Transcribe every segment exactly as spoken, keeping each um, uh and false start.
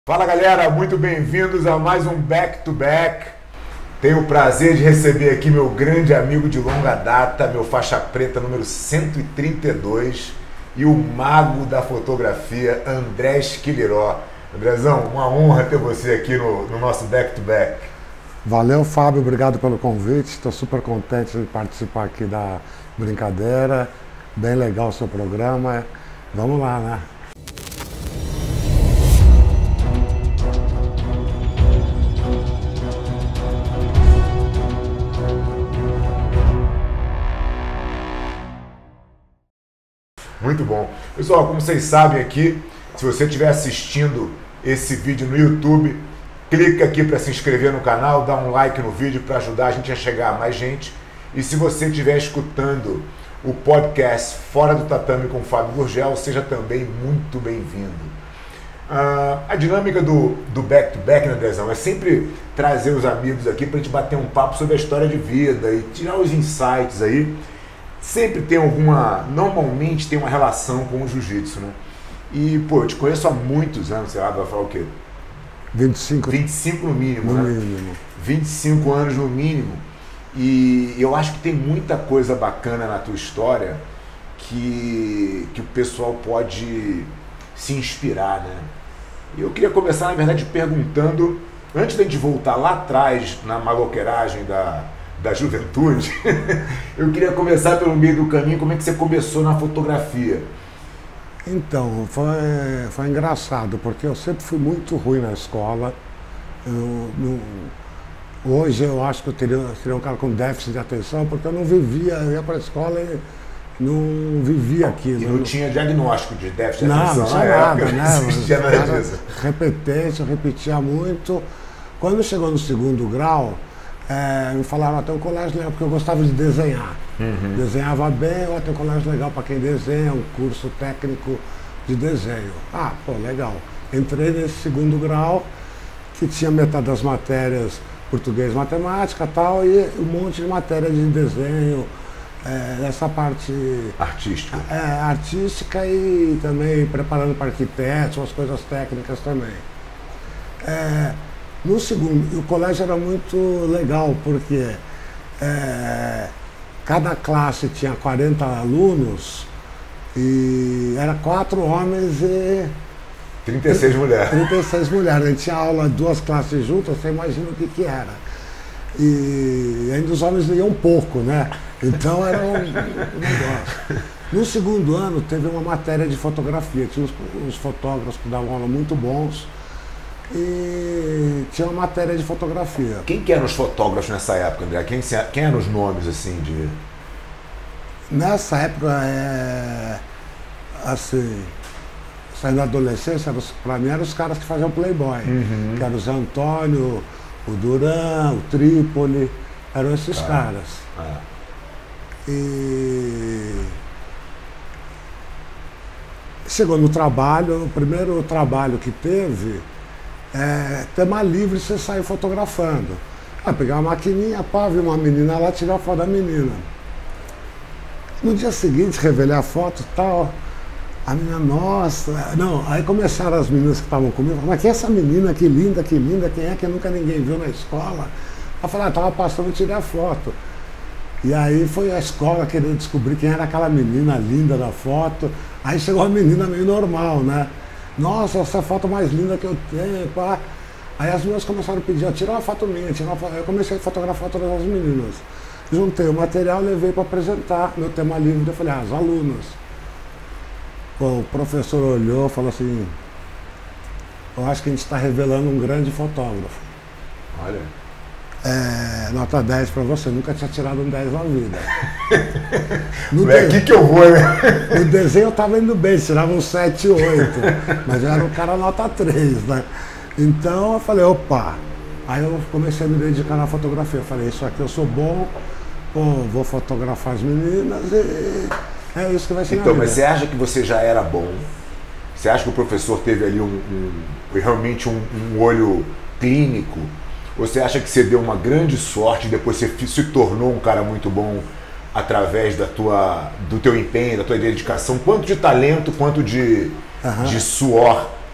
Fala galera, muito bem-vindos a mais um Back to Back. Tenho o prazer de receber aqui meu grande amigo de longa data, meu faixa preta número cento e trinta e dois e o mago da fotografia, André Esquiliró. Andrezão, uma honra ter você aqui no, no nosso Back to Back. Valeu, Fábio, obrigado pelo convite, estou super contente de participar aqui da brincadeira, bem legal o seu programa, vamos lá, né? Muito bom. Pessoal, como vocês sabem aqui, se você estiver assistindo esse vídeo no YouTube, clica aqui para se inscrever no canal, dá um like no vídeo para ajudar a gente a chegar a mais gente. E se você estiver escutando o podcast Fora do Tatame com o Fábio Gurgel, seja também muito bem-vindo. Uh, a dinâmica do, do Back to Back, né, Andrezão, é sempre trazer os amigos aqui para a gente bater um papo sobre a história de vida e tirar os insights aí. Sempre tem alguma, normalmente tem uma relação com o jiu-jitsu, né? E, pô, eu te conheço há muitos anos, sei lá, vai falar o quê? vinte e cinco. vinte e cinco no mínimo, no né? mínimo. vinte e cinco anos no mínimo. E eu acho que tem muita coisa bacana na tua história que, que o pessoal pode se inspirar, né? E eu queria começar, na verdade, perguntando, antes da gente voltar lá atrás na maloqueiragem da... da juventude, eu queria começar pelo meio do caminho, como é que você começou na fotografia? Então, foi, foi engraçado, porque eu sempre fui muito ruim na escola. Eu, não, hoje eu acho que eu teria, seria um cara com déficit de atenção, porque eu não vivia, eu ia para a escola e não vivia aquilo. E não, não tinha diagnóstico de déficit de não, atenção? Não, tinha nada, época, né? Não existia nada disso. Repetência, eu repetia muito. Quando chegou no segundo grau, É, me falaram, ah, tem um colégio legal, porque eu gostava de desenhar. Uhum. Desenhava bem, ó, tem um colégio legal para quem desenha, um curso técnico de desenho. Ah, pô, legal. Entrei nesse segundo grau, que tinha metade das matérias português, matemática e tal, e um monte de matéria de desenho, é, essa parte... Artística. É, artística e também preparando para arquitetos, umas coisas técnicas também. É, No segundo, o colégio era muito legal, porque é, cada classe tinha quarenta alunos e era quatro homens e... trinta e seis mulheres. trinta e seis mulheres. A gente tinha aula, duas classes juntas, você imagina o que que era. E ainda os homens liam pouco, né? Então era um, um negócio. No segundo ano teve uma matéria de fotografia, tinha uns, uns fotógrafos que davam aula muito bons. E tinha uma matéria de fotografia. Quem que eram os fotógrafos nessa época, André? Quem, quem eram os nomes, assim, de... Nessa época, é, assim, saindo da adolescência, para mim eram os caras que faziam Playboy. Uhum. Que eram o Zé Antônio, o Duran, o Trípoli, eram esses ah. caras. Ah. E... chegou no trabalho, o primeiro trabalho que teve... É, tema livre, você saiu fotografando. Ah, pegar uma maquininha, pá, vi uma menina lá, tirar a foto da menina. No dia seguinte, revelei a foto e tal. A menina, nossa... Não, aí começaram as meninas que estavam comigo, mas que é essa menina, que linda, que linda, quem é que nunca ninguém viu na escola? Eu falei, ah, tava passando, eu tirei a foto. E aí foi a escola querendo descobrir quem era aquela menina linda da foto. Aí chegou a menina meio normal, né? Nossa, essa é a foto mais linda que eu tenho, pá. Aí as meninas começaram a pedir, tira uma foto minha, tira uma foto. Eu comecei a fotografar todas as meninas. Juntei o material, levei para apresentar meu tema livre. Eu falei, ah, as alunas. Pô, o professor olhou e falou assim, eu acho que a gente está revelando um grande fotógrafo. Olha. É, nota dez para você, nunca tinha tirado um dez na vida. No é aqui que eu vou, né? No desenho eu estava indo bem, tirava um sete, oito, mas eu era um cara nota três, né? Então eu falei, opa, aí eu comecei a me dedicar na fotografia. Eu falei, isso aqui eu sou bom, pô, vou fotografar as meninas e é isso que vai ser. Então, mas você acha que você já era bom? Você acha que o professor teve ali um, um realmente um, um olho clínico? Ou você acha que você deu uma grande sorte e depois você se tornou um cara muito bom através da tua, do teu empenho, da tua dedicação, quanto de talento, quanto de, uhum. de suor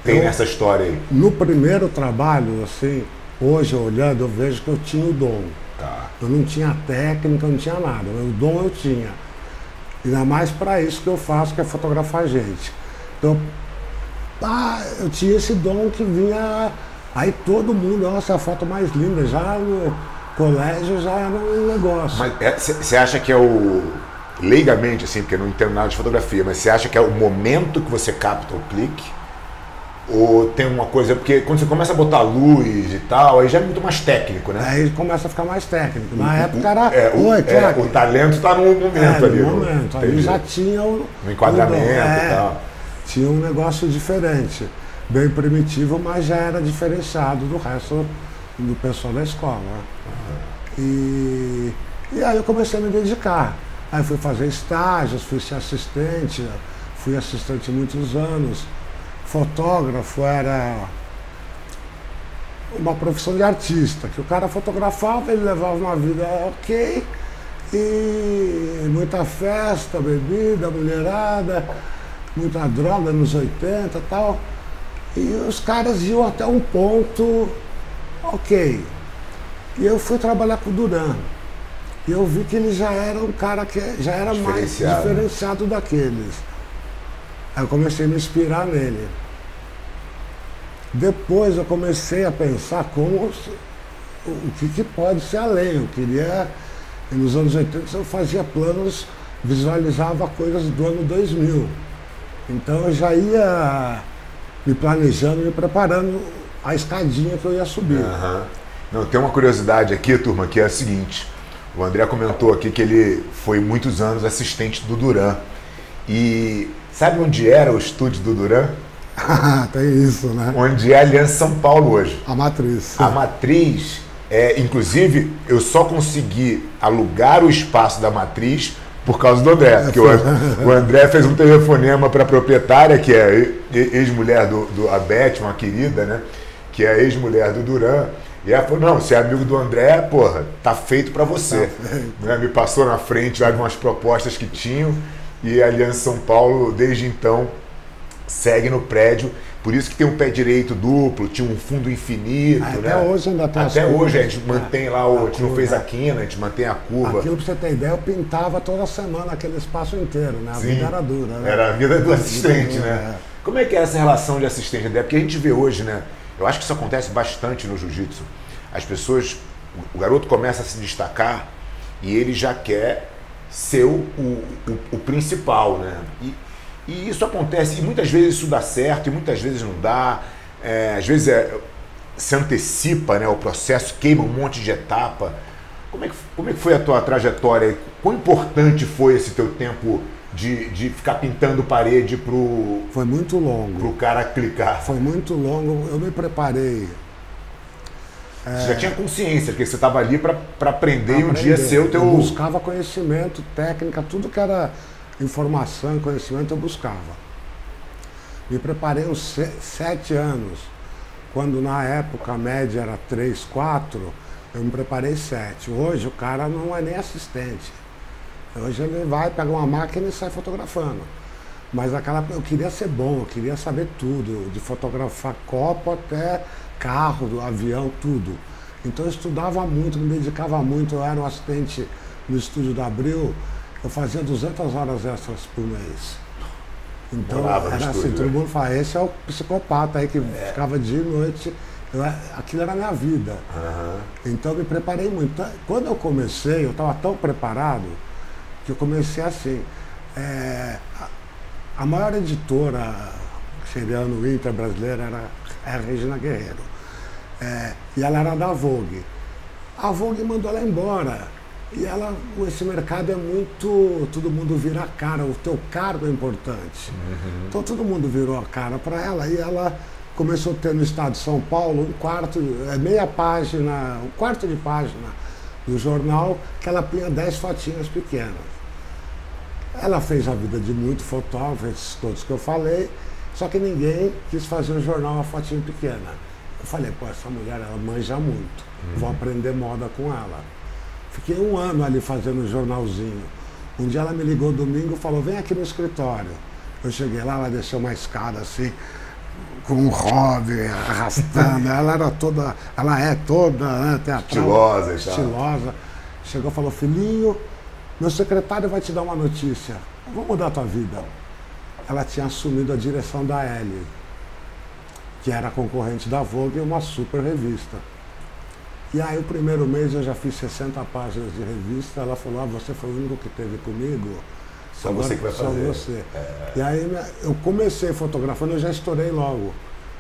tem eu, nessa história aí? No primeiro trabalho, assim, hoje olhando, eu vejo que eu tinha o dom. Tá. Eu não tinha técnica, eu não tinha nada. O dom eu tinha. Ainda mais para isso que eu faço, que é fotografar gente. Então, ah, eu tinha esse dom que vinha. Aí todo mundo, nossa, a foto mais linda. Já no colégio já era um negócio. Mas você é, acha que é o. Leigamente, assim, porque eu não entendo nada de fotografia, mas você acha que é o momento que você capta o clique? Ou tem uma coisa, porque quando você começa a botar luz e tal, aí já é muito mais técnico, né? Aí começa a ficar mais técnico. Na o, época era. É, o, Oi, é, o talento está no momento é, ali. No momento. No, aí já tinha o. No enquadramento é, e tal. Tinha um negócio diferente. Bem primitivo, mas já era diferenciado do resto do pessoal da escola. Uhum. E, e aí eu comecei a me dedicar. Aí fui fazer estágios, fui ser assistente, fui assistente muitos anos. Fotógrafo era uma profissão de artista, que o cara fotografava, ele levava uma vida ok, e muita festa, bebida, mulherada, muita droga nos oitenta e tal. E os caras iam até um ponto ok. E eu fui trabalhar com o Duran. E eu vi que ele já era um cara que já era mais diferenciado daqueles. Aí eu comecei a me inspirar nele. Depois eu comecei a pensar como o que, que pode ser além. Eu queria, nos anos oitenta eu fazia planos, visualizava coisas do ano dois mil. Então eu já ia me planejando, me preparando a escadinha que eu ia subir. Uhum. Não, tem uma curiosidade aqui, turma, que é a seguinte. O André comentou aqui que ele foi muitos anos assistente do Duran. E sabe onde era o estúdio do Duran? Tem isso, né? Onde é a Aliança São Paulo hoje. A Matriz. A Matriz, é, inclusive, eu só consegui alugar o espaço da Matriz por causa do André. Porque o, o André fez um telefonema para a proprietária, que é ex-mulher do, do a Beth, uma querida, né? Que é ex-mulher do Duran. E ela falou, não, você é amigo do André, porra, tá feito para você. Tá, me passou na frente lá de umas propostas que tinham, e a Aliança São Paulo, desde então, segue no prédio. Por isso que tem um pé direito duplo, tinha um fundo infinito. Até né? hoje ainda tem Até as hoje curvas. a gente mantém lá, o, a, a gente não fez curva. a quina, a gente mantém a curva. Aquilo, pra você ter ideia, eu pintava toda semana aquele espaço inteiro, né? A Sim, vida era dura, né? Era a vida do assistente, dura, né? É. Como é que é essa relação de assistente, André? Porque a gente vê hoje, né? Eu acho que isso acontece bastante no jiu-jitsu. As pessoas, o garoto começa a se destacar e ele já quer ser o, o, o principal, né? E, e isso acontece, e muitas vezes isso dá certo, e muitas vezes não dá. É, às vezes é, se antecipa, né, o processo, queima um monte de etapa. Como é que, como é que foi a tua trajetória? Quão importante foi esse teu tempo de, de ficar pintando parede pro, foi muito longo. Pro cara clicar? Foi muito longo, eu me preparei. Você é, já tinha consciência que você estava ali para aprender e um aprender. dia ser o teu... Eu buscava conhecimento, técnica, tudo que era informação e conhecimento eu buscava. Me preparei uns sete anos, quando na época a média era três, quatro, eu me preparei sete. Hoje o cara não é nem assistente. Hoje ele vai, pega uma máquina e sai fotografando. Mas aquela, eu queria ser bom, eu queria saber tudo, de fotografar copo até carro, avião, tudo. Então eu estudava muito, me dedicava muito, eu era um assistente no estúdio da Abril, eu fazia duzentas horas extras por mês. Então Morava era no assim, estúdio, todo né? mundo fala, esse é o psicopata aí que é. ficava dia e noite, eu, aquilo era a minha vida. Uhum. Então eu me preparei muito. Quando eu comecei, eu estava tão preparado que eu comecei assim, é, a, a maior editora seriano Inter brasileira era a Regina Guerreiro. É, e ela era da Vogue. A Vogue mandou ela embora. E ela, esse mercado é muito, todo mundo vira a cara, o teu cargo é importante. Uhum. Então todo mundo virou a cara para ela e ela começou a ter no estado de São Paulo um quarto, meia página, um quarto de página do jornal que ela punha dez fotinhas pequenas. Ela fez a vida de muito fotógrafo, esses todos que eu falei, só que ninguém quis fazer o jornal uma fotinha pequena. Eu falei, pô, essa mulher, ela manja muito, uhum. vou aprender moda com ela. Fiquei um ano ali fazendo um jornalzinho. Um dia ela me ligou domingo e falou, vem aqui no escritório. Eu cheguei lá, ela desceu uma escada assim, com um hobby, arrastando. Ela era toda, ela é toda, né, teatral, estilosa, estilosa. Chegou e falou, filhinho, meu secretário vai te dar uma notícia. Vou mudar a tua vida. Ela tinha assumido a direção da Elle, que era concorrente da Vogue, uma super revista. E aí o primeiro mês eu já fiz sessenta páginas de revista. Ela falou, ah, você foi o único que teve comigo. Só você que vai só fazer. Você. É. E aí eu comecei fotografando, eu já estourei logo.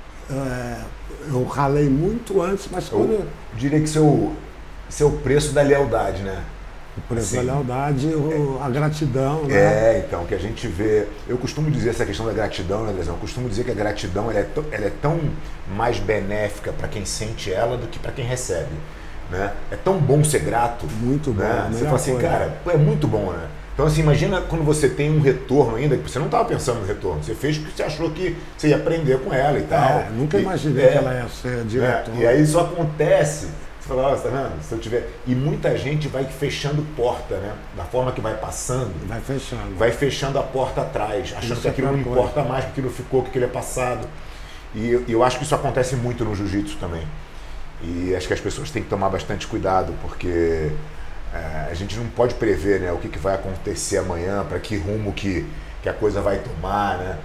É, eu ralei muito antes, mas quando... Eu diria que seu, seu preço da lealdade, né? O preço assim, da lealdade, o, a gratidão, né? É, então, que a gente vê... Eu costumo dizer essa questão da gratidão, né, Andrezão? Eu costumo dizer que a gratidão ela é, tão, ela é tão mais benéfica para quem sente ela do que para quem recebe, né? É tão bom ser grato. Muito bom. Né? Você fala assim, coisa. cara, pô, é muito bom, né? Então, assim, imagina quando você tem um retorno ainda, que você não estava pensando no retorno, você fez porque você achou que você ia aprender com ela e tal. É, nunca e, imaginei é, que ela ia ser diretora. É, e aí isso acontece, você fala, ó, tá vendo? Se eu tiver... E muita gente vai fechando porta, né? Da forma que vai passando. Vai fechando. Vai fechando a porta atrás, achando isso que aquilo é não coisa. importa mais, que aquilo ficou, que aquilo é passado. E eu, eu acho que isso acontece muito no jiu-jitsu também. E acho que as pessoas têm que tomar bastante cuidado, porque... É, a gente não pode prever, né, o que, que vai acontecer amanhã, para que rumo que, que a coisa vai tomar, né?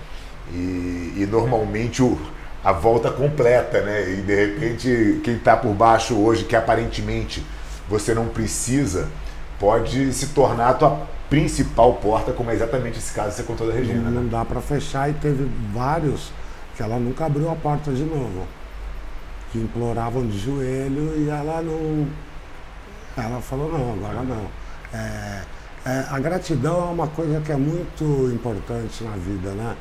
E, e normalmente o, a volta completa, né? E de repente quem está por baixo hoje, que aparentemente você não precisa, pode se tornar a tua principal porta, como é exatamente esse caso que você contou da Regina. Não, não né? dá para fechar, e teve vários que ela nunca abriu a porta de novo, que imploravam de joelho e ela não... Ela falou, não, agora não. É, é, a gratidão é uma coisa que é muito importante na vida, né?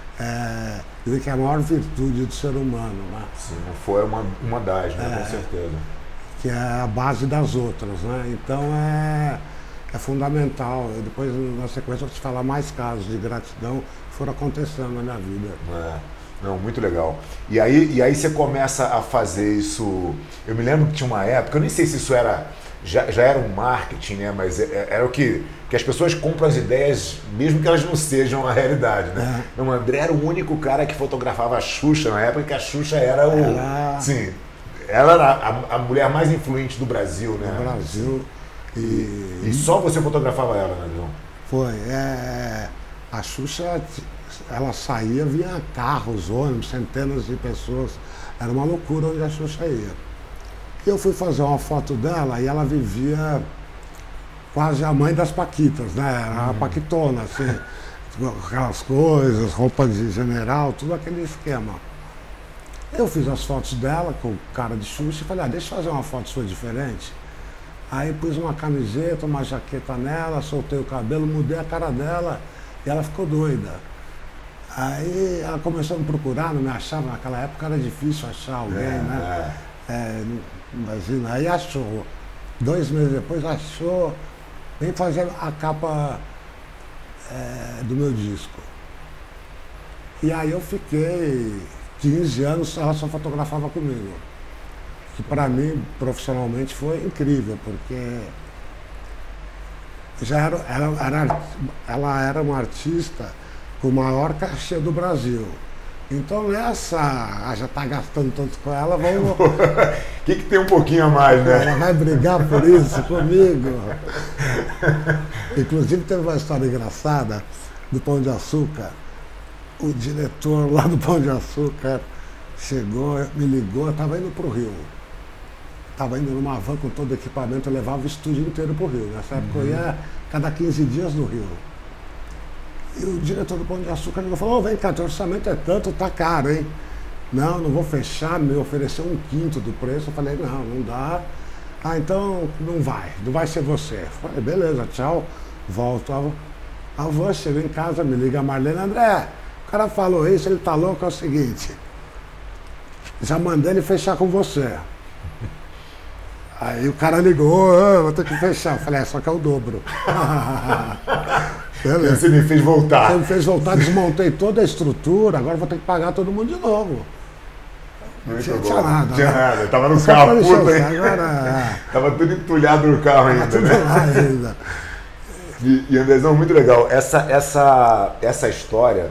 É, dizer que é a maior virtude do ser humano, né? Se não for, é uma, uma das, né? É, com certeza. Que é a base das outras, né? Então é, é fundamental. E depois, na sequência, eu vou te falar mais casos de gratidão que foram acontecendo na minha vida. É. Não, muito legal. E aí, e aí você começa a fazer isso... Eu me lembro que tinha uma época, eu nem sei se isso era... Já, já era um marketing, né? Mas era o que, que as pessoas compram as ideias, mesmo que elas não sejam a realidade, né? É. Não, o André era o único cara que fotografava a Xuxa na época, que a Xuxa era o... Ela... Sim, ela era a, a mulher mais influente do Brasil, né? Do Brasil. E, e, e só você fotografava ela, né, João? Foi. É, a Xuxa, ela saía, vinha carros, ônibus, centenas de pessoas. Era uma loucura onde a Xuxa ia. Eu fui fazer uma foto dela e ela vivia quase a mãe das Paquitas, né? Era uma paquitona, assim, aquelas coisas, roupa de general, tudo aquele esquema. Eu fiz as fotos dela com cara de Xuxa e falei, ah, deixa eu fazer uma foto sua diferente. Aí pus uma camiseta, uma jaqueta nela, soltei o cabelo, mudei a cara dela e ela ficou doida. Aí ela começou a me procurar, não me achava, naquela época era difícil achar alguém, é, né? É. É, imagina, aí achou. Dois meses depois achou, vem fazer a capa é, do meu disco. E aí eu fiquei quinze anos, ela só fotografava comigo. Que para mim, profissionalmente, foi incrível, porque já era, ela, era, ela era uma artista com o maior cachê do Brasil. Então nessa, ah, já está gastando tanto com ela, vamos... O que, que tem um pouquinho a mais, né? Ela vai brigar por isso comigo. Inclusive teve uma história engraçada do Pão de Açúcar. O diretor lá do Pão de Açúcar chegou, me ligou, eu estava indo para o Rio. Estava indo numa van com todo o equipamento, eu levava o estúdio inteiro para o Rio. Nessa época eu ia cada quinze dias no Rio. E o diretor do Pão de Açúcar falou, oh, vem cá, teu orçamento é tanto, tá caro, hein? Não, não vou fechar, me ofereceu um quinto do preço. Eu falei, não, não dá. Ah, então não vai, não vai ser você. Eu falei, beleza, tchau, volto. A van, chego em casa, me liga a Marlene, André, o cara falou isso, ele tá louco, é o seguinte, já mandei ele fechar com você. Aí o cara ligou, oh, vou ter que fechar. Eu falei, é, só que é o dobro. Beleza. Você me fez voltar. Você me fez voltar, desmontei toda a estrutura, agora vou ter que pagar todo mundo de novo. Não tinha, tinha nada. Não tinha né? nada, tava no Só carro, puta aí. Agora, tava tudo entulhado no carro ainda, tudo né? lá ainda. E, e Andrezão, muito legal. Essa, essa, essa história,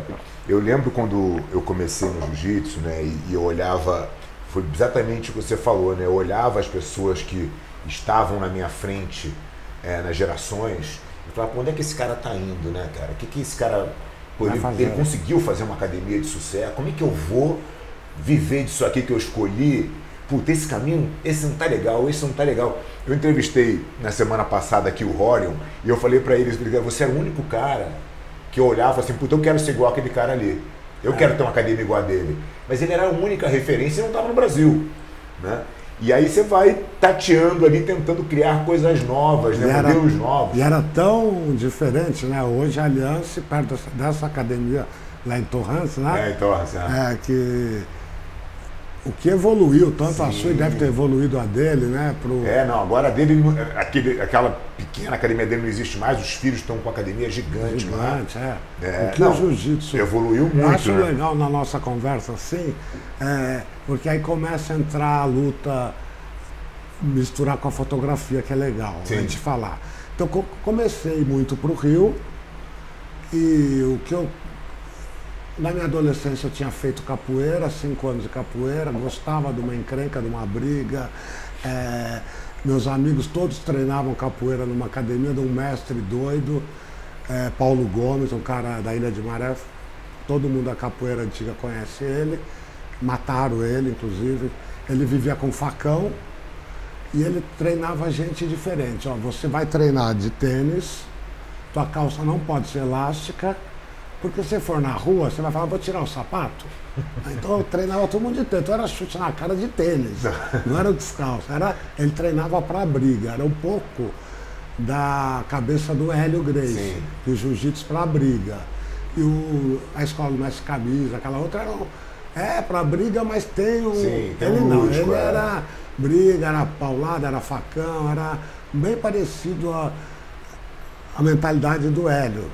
Eu lembro quando eu comecei no jiu-jitsu, né, e, e eu olhava, foi exatamente o que você falou, né, eu olhava as pessoas que estavam na minha frente, é, nas gerações, e falava, pô, onde é que esse cara tá indo, né, cara? O que que esse cara, pô, ele, ele conseguiu fazer uma academia de sucesso, como é que eu vou viver disso aqui que eu escolhi? Puta, esse caminho, esse não tá legal, esse não tá legal. Eu entrevistei na semana passada aqui o Rorion, e eu falei pra ele, você era o único cara que eu olhava assim, puta, eu quero ser igual aquele cara ali. Eu é. quero ter uma academia igual a dele. Mas ele era a única referência e não estava no Brasil, né? E aí você vai tateando ali, tentando criar coisas novas, né? Era, modelos novos. E era tão diferente, né? Hoje a Aliança, perto dessa, dessa academia lá em Torrance, né? É, em Torrance, é. É, que o que evoluiu, tanto Sim. a sua deve ter evoluído a dele, né? Pro... É, não, agora a dele, aquele, aquela pequena academia dele não existe mais, os filhos estão com a academia gigante. Gigante, lá. é. é. O que não, o jiu-jitsu evoluiu muito. Eu acho né? legal na nossa conversa assim, é, porque aí começa a entrar a luta, misturar com a fotografia, que é legal Sim. a gente falar. Então co comecei muito pro Rio, e o que eu na minha adolescência eu tinha feito capoeira, cinco anos de capoeira, gostava de uma encrenca, de uma briga. É, meus amigos todos treinavam capoeira numa academia de um mestre doido, é, Paulo Gomes, um cara da Ilha de Maré. Todo mundo da capoeira antiga conhece ele. Mataram ele, inclusive. Ele vivia com facão e ele treinava gente diferente. Ó, você vai treinar de tênis, tua calça não pode ser elástica, porque se for na rua, você vai falar, vou tirar o sapato. Então eu treinava todo mundo de tênis, então era chute na cara de tênis, não era descalço. Era, ele treinava para briga, era um pouco da cabeça do Hélio Gracie, e o jiu-jitsu para briga. E o, a escola do mestre Camisa, aquela outra era é para briga, mas tem um... Sim, tem ele um não, lúdico, ele é. era briga, era paulada, era facão, era bem parecido a, a mentalidade do Hélio.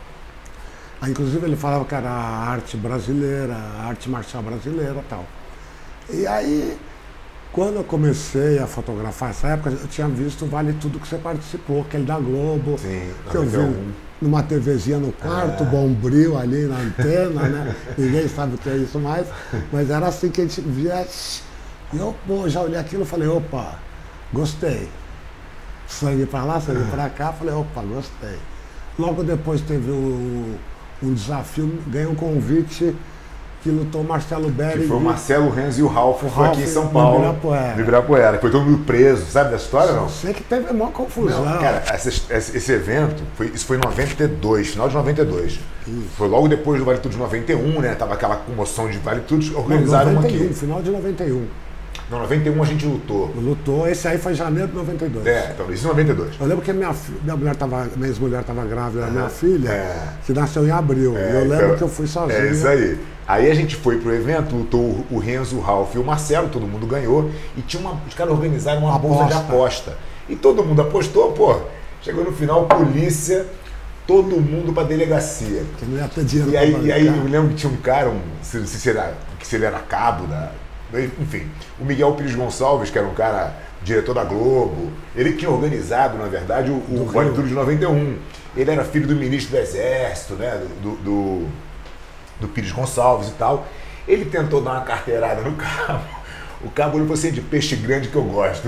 Inclusive ele falava que era a arte brasileira, a arte marcial brasileira e tal. E aí, quando eu comecei a fotografar essa época, eu tinha visto Vale Tudo que você participou, aquele da Globo, Sim, que eu vi numa TVzinha no quarto, é. Bombril ali na antena, né? Ninguém sabe o que é isso mais, mas era assim que a gente via. E eu, pô, já olhei aquilo e falei, opa, gostei. Sangue pra lá, sangue pra cá, falei, opa, gostei. Logo depois teve o um desafio, ganhei um convite que lutou Marcelo Berry. Que foi o Marcelo Renzo e o Ralf, foi aqui em São Paulo. No Ibirapuera. No Ibirapuera. Foi todo mundo preso, sabe da história não? Sei que teve uma confusão. Não, cara, esse, esse evento, foi, isso foi em noventa e dois, final de noventa e dois. Isso. Foi logo depois do Vale Tudo de noventa e um, né? Tava aquela comoção de Vale Tudo, organizaram noventa e um, aqui. Final de noventa e um. Não, noventa e um a gente lutou. Lutou, esse aí foi janeiro de noventa e dois. É, então, isso em noventa e dois. Eu lembro que minha, minha mulher tava, minha ex-mulher estava grávida da minha filha, é. que nasceu em abril. É, e eu lembro então, que eu fui sozinho. É isso aí. Aí a gente foi pro evento, lutou o Renzo, o Ralf e o Marcelo, todo mundo ganhou, e tinha uma, os caras organizaram uma Aposta. bolsa de aposta. E todo mundo apostou, pô. Chegou no final, polícia, todo mundo pra delegacia. Que não ia ter dinheiro. E aí, e aí eu lembro que tinha um cara, um, se, se, se, era, se ele era cabo da... Enfim, o Miguel Pires Gonçalves, que era um cara, diretor da Globo, ele tinha organizado, na verdade, o, o Vale Tudo de noventa e um. Ele era filho do ministro do Exército, né, do, do, do Pires Gonçalves e tal. Ele tentou dar uma carteirada no cabo. O cabo olhou você de peixe grande que eu gosto.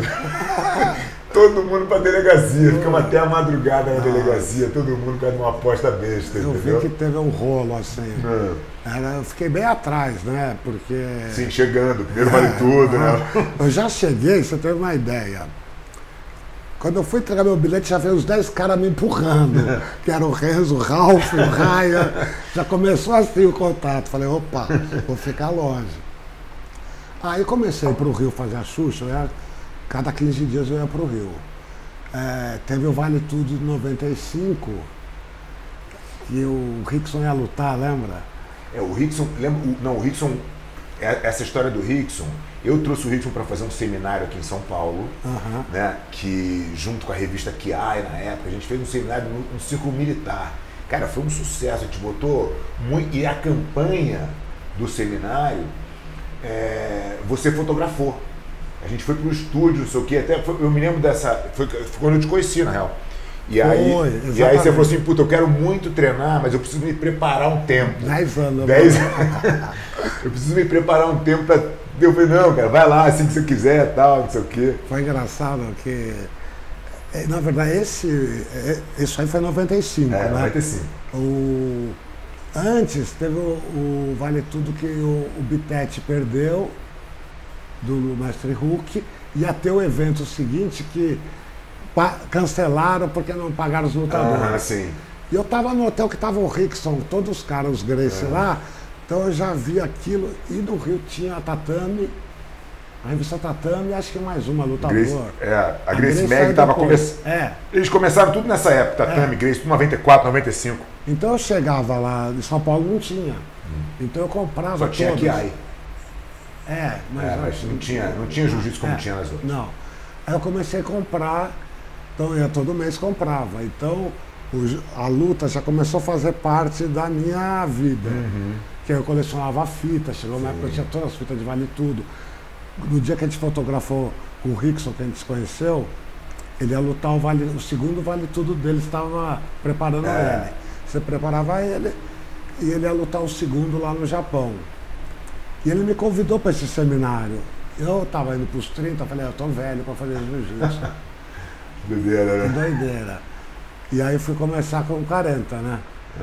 Todo mundo pra delegacia, ficamos até a madrugada na delegacia, todo mundo com uma aposta besta, eu entendeu? Vi que teve um rolo assim. Hum. Era, eu fiquei bem atrás, né? Porque. Sim, chegando, primeiro Vale Tudo, né? Eu já cheguei, você teve uma ideia. Quando eu fui entregar meu bilhete, já veio uns dez caras me empurrando. Que era o Renzo, o Ralf, o Raia. Já começou assim o contato. Falei, opa, vou ficar longe. Aí comecei para o Rio fazer a Xuxa, eu ia, cada quinze dias eu ia para o Rio. É, teve o Vale Tudo de noventa e cinco, que o Rickson ia lutar, lembra? É, o Rickson, lembra, não, o Rickson, essa história do Rickson, eu trouxe o Rickson para fazer um seminário aqui em São Paulo, uhum. né, que junto com a revista Kiai na época, a gente fez um seminário no, no Círculo Militar. Cara, foi um sucesso, a gente botou muito, e a campanha do seminário, é, você fotografou. A gente foi pro estúdio, não sei o que, até foi, eu me lembro dessa, foi, foi quando eu te conheci, na real. E aí, Foi, e aí você exatamente. falou assim, puta, eu quero muito treinar, mas eu preciso me preparar um tempo. Dez anos. Dez Eu preciso me preparar um tempo pra... Eu falei, não, cara, vai lá, assim que você quiser, tal, não sei o quê. Foi engraçado que, eh, na verdade, esse, eh, isso aí foi em noventa e cinco, É, né? noventa e cinco. O, antes teve o, o Vale Tudo que o, o Bitete perdeu, do Mestre Hulk, ia ter o evento seguinte que pa, cancelaram porque não pagaram os lutadores. Ah, sim. E eu estava no hotel que tava o Rickson, todos os caras, os Gracie É. lá, então eu já vi aquilo, e no Rio tinha a Tatame, a revista Tatame e acho que mais uma, Lutador. Grace, é, a, A Grace Grace Mag saiu estava depois. começando. É. Eles começaram tudo nessa época, Tatame, É. Grace, tudo noventa e quatro, noventa e cinco. Então eu chegava lá, em São Paulo não tinha. Então eu comprava Só tinha todas. Kiai. É, mas, É, mas não tinha, não tinha jiu-jitsu como É, tinha nas outras. Não. Aí eu comecei a comprar, então eu ia todo mês comprava. Então o ju- a luta já começou a fazer parte da minha vida. Uhum. Que eu colecionava fita, chegou uma época que eu tinha todas as fitas de Vale Tudo. No dia que a gente fotografou com o Rickson, que a gente se conheceu, ele ia lutar o, vale, o segundo Vale Tudo dele, estava preparando É. ele. Você preparava ele e ele ia lutar o segundo lá no Japão. E ele me convidou para esse seminário. Eu estava indo para os trinta, falei, eu estou velho para fazer jiu-jitsu. Doideira, Que né? doideira. E aí fui começar com quarenta, né?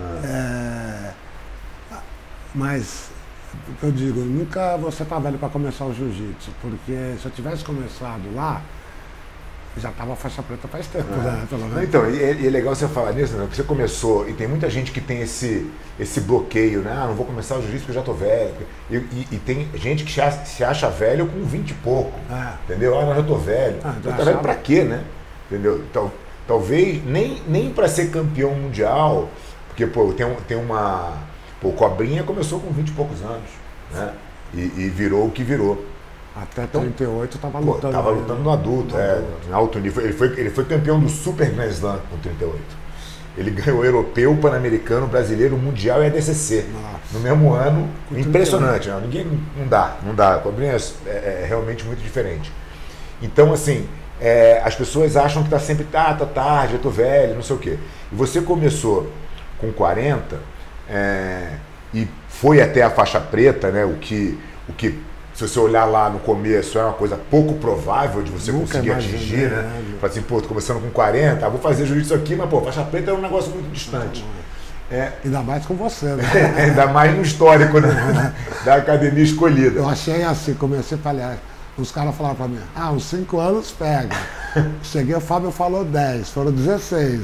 Ah. É, mas, o que eu digo, nunca você tá velho para começar o jiu-jitsu, porque se eu tivesse começado lá, já estava faixa preta faz tempo, né? Pelo Não, menos. então, e é, e é legal você falar nisso, né? Porque você começou, e tem muita gente que tem esse, esse bloqueio, né? Ah, não vou começar o jiu-jitsu porque eu já tô velho. E, e- e tem gente que se acha, se acha velho com vinte e pouco, É. entendeu? Ah, não, já tô velho. Ah, Então, já tá velho achava. pra quê, né? Entendeu? Tal, talvez nem, nem pra ser campeão mundial, porque, pô, tem, um- tem uma... Pô, o Cobrinha começou com vinte e poucos anos, né? E, e virou o que virou. Até Então, trinta e oito eu tava Pô, lutando. tava ainda. lutando no adulto, No é, adulto. em alto nível. Ele foi, ele foi campeão do Super Grand Slam com trinta e oito. Ele ganhou europeu, pan-americano, brasileiro, mundial e A D C C. Nossa. No mesmo ano. Com Impressionante, né? Ninguém, não dá, não dá. O Cobrinha é, é realmente muito diferente. Então, assim, é, as pessoas acham que tá sempre, ah, tá tarde, eu tô velho, não sei o quê. E você começou com quarenta é, e foi até a faixa preta, né? O que, o que se você olhar lá no começo, é uma coisa pouco provável de você Nunca conseguir imaginei, atingir, né? né? Fala assim, pô, tô começando com quarenta, ah, vou fazer jiu-jitsu aqui, mas, pô, faixa preta é um negócio muito distante. É, Ainda mais com você, né? ainda mais no histórico, né? Da academia escolhida. Eu achei assim, comecei a falar. Os caras falaram pra mim, ah, uns cinco anos pega. Cheguei, o Fábio falou dez, foram dezesseis.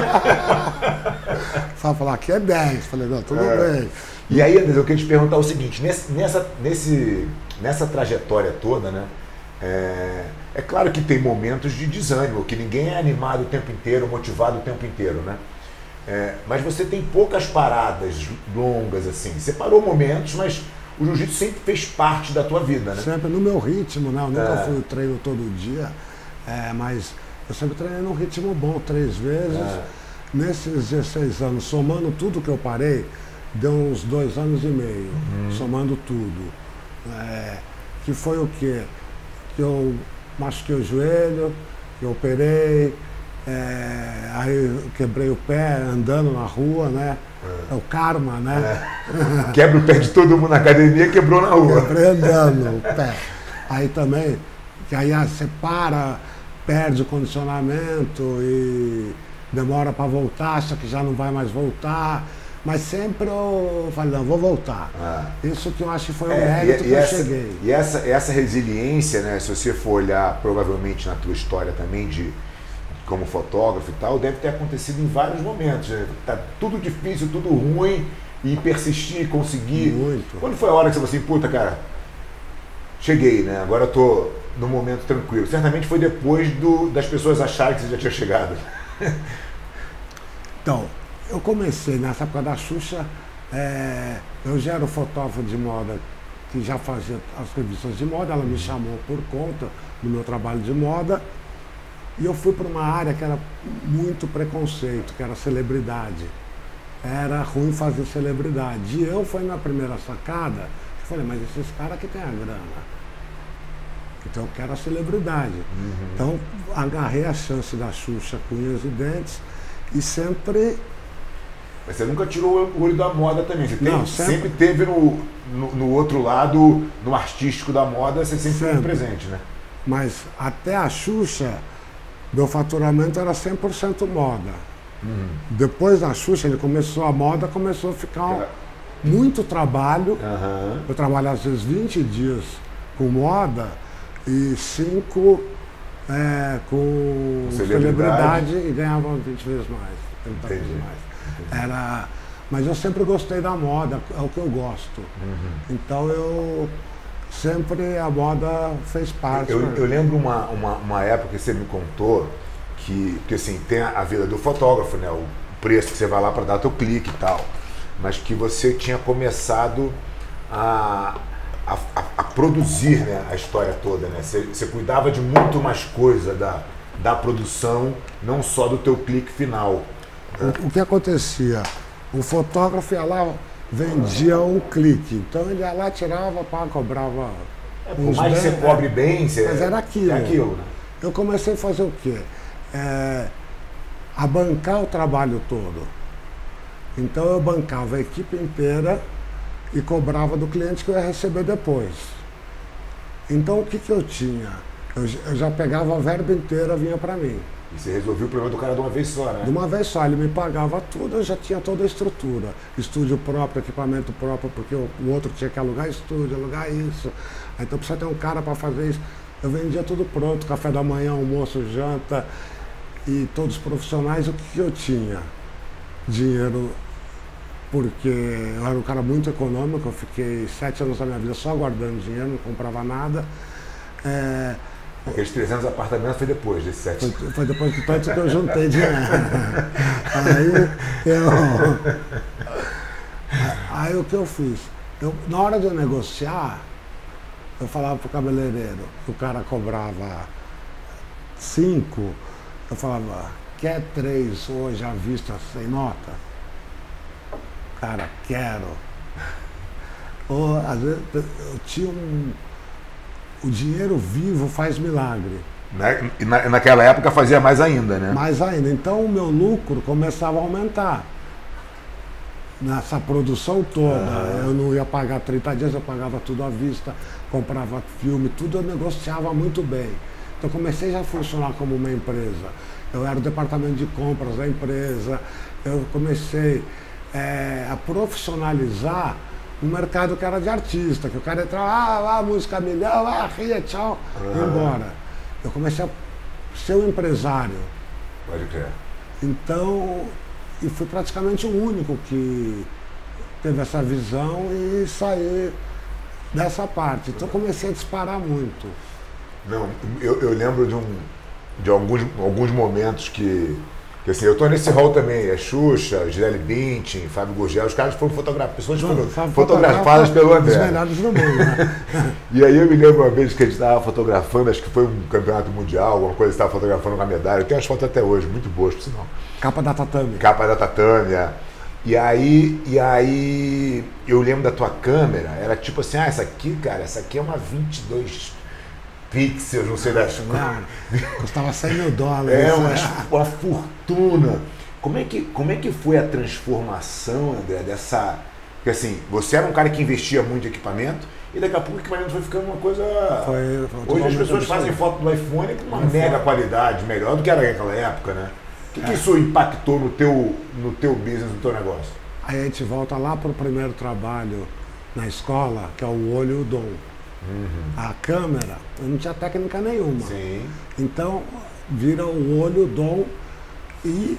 O Fábio falou, aqui é dez. Falei, não, tudo É. bem. E aí, André, eu queria te perguntar o seguinte, nesse, nessa, nesse, nessa trajetória toda, né? É, é claro que tem momentos de desânimo, que ninguém é animado o tempo inteiro, motivado o tempo inteiro, né? É, mas você tem poucas paradas longas, assim. Você parou momentos, mas o jiu-jitsu sempre fez parte da tua vida, né? Sempre no meu ritmo, né? Eu nunca É. fui treino todo dia, é, mas eu sempre treinei num ritmo bom, três vezes. É. Nesses dezesseis anos, somando tudo que eu parei, deu uns dois anos e meio, somando tudo. É, que foi o quê? Que eu machuquei o joelho, que eu operei, é, aí eu quebrei o pé andando na rua, né? É, o karma, né? Quebra o pé de todo mundo na academia, quebrou na rua. Quebrei andando o pé. Aí também, que aí ah, você para, perde o condicionamento e demora para voltar, acha que já não vai mais voltar. Mas sempre eu falei, não, vou voltar. Ah. Isso que eu acho que foi o É, mérito e, que e eu essa, cheguei. E essa, essa resiliência, né, se você for olhar provavelmente na tua história também, de como fotógrafo e tal, deve ter acontecido em vários momentos. Né? Tá tudo difícil, tudo ruim, e persistir, conseguir. Muito. Quando foi a hora que você falou assim, puta, cara, cheguei, né? Agora eu tô num momento tranquilo. Certamente foi depois do, das pessoas acharem que você já tinha chegado. Então, eu comecei nessa época da Xuxa, é, eu já era o fotógrafo de moda que já fazia as revistas de moda, ela me chamou por conta do meu trabalho de moda e eu fui para uma área que era muito preconceito, que era celebridade. Era ruim fazer celebridade. E eu fui na primeira sacada, eu falei, mas esses caras que tem a grana. Então eu quero a celebridade. Uhum. Então agarrei a chance da Xuxa com unhas e dentes e sempre... Mas você nunca tirou o olho da moda também. Você Não, tem, sempre... sempre teve no, no, no outro lado, no artístico da moda, você sempre, sempre. foi presente, né? Mas até a Xuxa, meu faturamento era cem por cento moda. Uhum. Depois da Xuxa, ele começou a moda, começou a ficar um, muito trabalho. Uhum. Eu trabalho às vezes vinte dias com moda e cinco é, com celebridade. celebridade e ganhava vinte vezes mais, trinta vezes mais. Era, mas eu sempre gostei da moda, é o que eu gosto. Uhum. Então eu sempre a moda fez parte. Eu, eu lembro uma, uma, uma época que você me contou que, que assim, tem a, a vida do fotógrafo, né? O preço que você vai lá para dar teu clique e tal. Mas que você tinha começado a, a, a, a produzir, né, a história toda, né? Você, você cuidava de muito mais coisa da, da produção, não só do teu clique final. O, o que acontecia? O fotógrafo ia lá, vendia um clique. Então ele ia lá, tirava, pá, cobrava. É, por mais que você cobre bem, você... Mas era aquilo. É aquilo, né? Eu comecei a fazer o quê? É, a bancar o trabalho todo. Então eu bancava a equipe inteira e cobrava do cliente que eu ia receber depois. Então o que, que eu tinha? Eu, eu já pegava a verba inteira, vinha para mim. E você resolveu o problema do cara de uma vez só, né? De uma vez só, ele me pagava tudo, eu já tinha toda a estrutura. Estúdio próprio, equipamento próprio, porque o, o outro tinha que alugar estúdio, alugar isso. Aí, então precisa ter um cara para fazer isso. Eu vendia tudo pronto, café da manhã, almoço, janta, e todos os profissionais. O que, que eu tinha? Dinheiro, porque eu era um cara muito econômico, eu fiquei sete anos da minha vida só guardando dinheiro, não comprava nada. É, Aqueles trezentos apartamentos foi depois desses sete. Foi, foi depois de tanto que eu juntei dinheiro. Aí eu. Aí o que eu fiz? Eu, na hora de eu negociar, eu falava pro cabeleireiro, o cara cobrava cinco, eu falava, quer três hoje à vista sem nota? Cara, quero. Ou às vezes eu tinha um. O dinheiro vivo faz milagre. Né? E na, naquela época fazia mais ainda, né? Mais ainda. Então o meu lucro começava a aumentar. Nessa produção toda. Ah. Eu não ia pagar trinta dias, eu pagava tudo à vista, comprava filme, tudo eu negociava muito bem. Então comecei já a funcionar como uma empresa. Eu era o departamento de compras da empresa. Eu comecei é, a profissionalizar um mercado que era de artista, que o cara entrava, ah, lá, música milhão, ah, ria, tchau, e uhum. embora. Eu comecei a ser um empresário. Pode crer. Então, e fui praticamente o único que teve essa visão e saí dessa parte. Então comecei a disparar muito. Não, eu, eu lembro de, um, de alguns, alguns momentos que Porque assim, eu tô nesse rol também, é Xuxa, Gisele Bündchen, Fábio Gurgel, os caras foram fotografados, pessoas foram Não, fotografadas pelo André. Os melhores do mundo, né? E aí eu me lembro uma vez que a gente estava fotografando, acho que foi um campeonato mundial, alguma coisa, estava fotografando uma medalha, eu tenho as fotos até hoje, muito boas, por sinal. Capa da Tatame. Capa da Tatame, é. E aí, e aí eu lembro da tua câmera, era tipo assim, ah, essa aqui, cara, essa aqui é uma vinte e dois pixels, não sei das coisas. Custava cem mil dólares. É, uma, uma fortuna. Como é, que, como é que foi a transformação, André, dessa... Porque assim, você era um cara que investia muito em equipamento e daqui a pouco o equipamento foi ficando uma coisa... Foi, foi Hoje as pessoas fazem foto do iPhone com uma mega qualidade, melhor do que era naquela época, né? O que, é. que isso impactou no teu, no teu business, no teu negócio? Aí a gente volta lá para o primeiro trabalho na escola, que é o olho e o dom. Uhum. A câmera, eu não tinha técnica nenhuma. Sim. Então, vira o olho, o dom e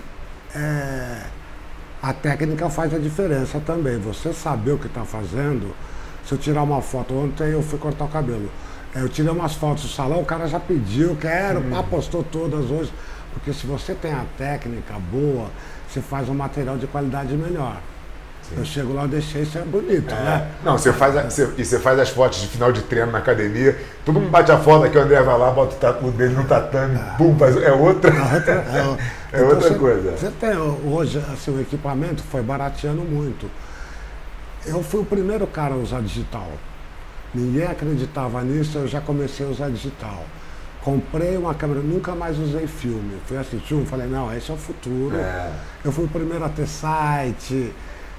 é, a técnica faz a diferença também. Você saber o que está fazendo. Se eu tirar uma foto, ontem eu fui cortar o cabelo. Eu tirei umas fotos do salão, o cara já pediu, quero, uhum. pá, postou todas hoje. Porque se você tem a técnica boa, você faz um material de qualidade melhor. Sim. Eu chego lá, eu deixei, isso é bonito, é. né? Não, você faz, a, você, e você faz as fotos de final de treino na academia, todo mundo bate a foto aqui, o André vai lá, bota o dele no tatame, é. Pum, faz, é outra, é outra, é, é então outra você, coisa. Você tem, hoje, assim, o equipamento foi barateando muito. Eu fui o primeiro cara a usar digital. Ninguém acreditava nisso, eu já comecei a usar digital. Comprei uma câmera, nunca mais usei filme. Fui assistir um, falei, não, esse é o futuro. É. Eu fui o primeiro a ter site,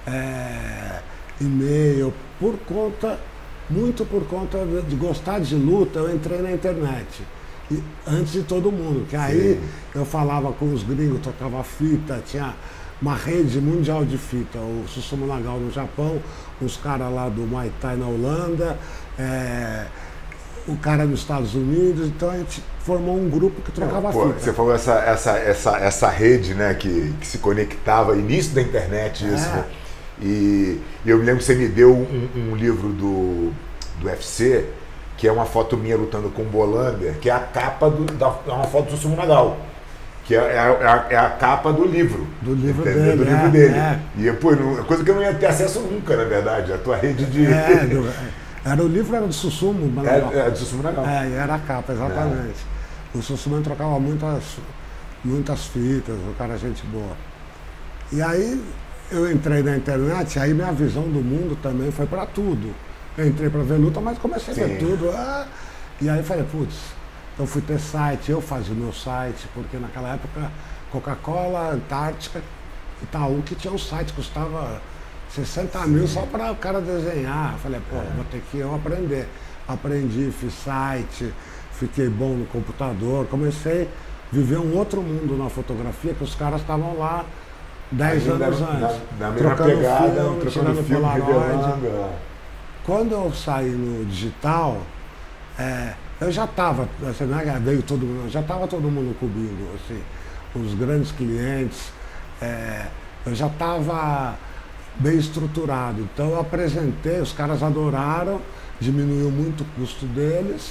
é, e-mail, por conta, muito por conta de, de gostar de luta, eu entrei na internet. E, antes de todo mundo, que aí Sim. eu falava com os gringos, tocava fita, tinha uma rede mundial de fita, o Susumu Nagao no Japão, os caras lá do Muay Thai na Holanda, é, o cara nos Estados Unidos, então a gente formou um grupo que trocava Pô, fita. Você falou essa, essa, essa, essa rede, né, que, que se conectava, início da internet, isso, É. né? E, e eu me lembro que você me deu um, um livro do, do U F C, que é uma foto minha lutando com o Bolander, que é a capa do, da, é uma foto do Susumu Nagao, que é, é, a, é a capa do livro. Do livro entendeu? dele. Do livro é, dele. É. E, pô, não, coisa que eu não ia ter acesso nunca, na verdade, a tua rede de... É, do, era o livro era do Susumu, mas É, é do Susumu Nagao. É, era a capa, exatamente. É. O Susumu trocava muitas, muitas fitas, o cara é gente boa. E aí eu entrei na internet, aí minha visão do mundo também foi para tudo. Eu entrei para ver luta, mas comecei Sim. a ver tudo. Ah, e aí falei, putz, eu fui ter site, eu fazia o meu site, porque naquela época Coca-Cola, Antártica, Itaú, que tinha um site, custava sessenta mil só para o cara desenhar. Eu falei, pô, é. vou ter que eu aprender. Aprendi, fiz site, fiquei bom no computador, comecei a viver um outro mundo na fotografia, que os caras estavam lá dez anos na, antes. Na, na mesma trocando pegada, filme, trocando tirando filme, Polaroid. revelando. Quando eu saí no digital, é, eu já estava, assim, não é, veio todo mundo, já estava todo mundo comigo, assim, os grandes clientes, é, eu já estava bem estruturado. Então eu apresentei, os caras adoraram, diminuiu muito o custo deles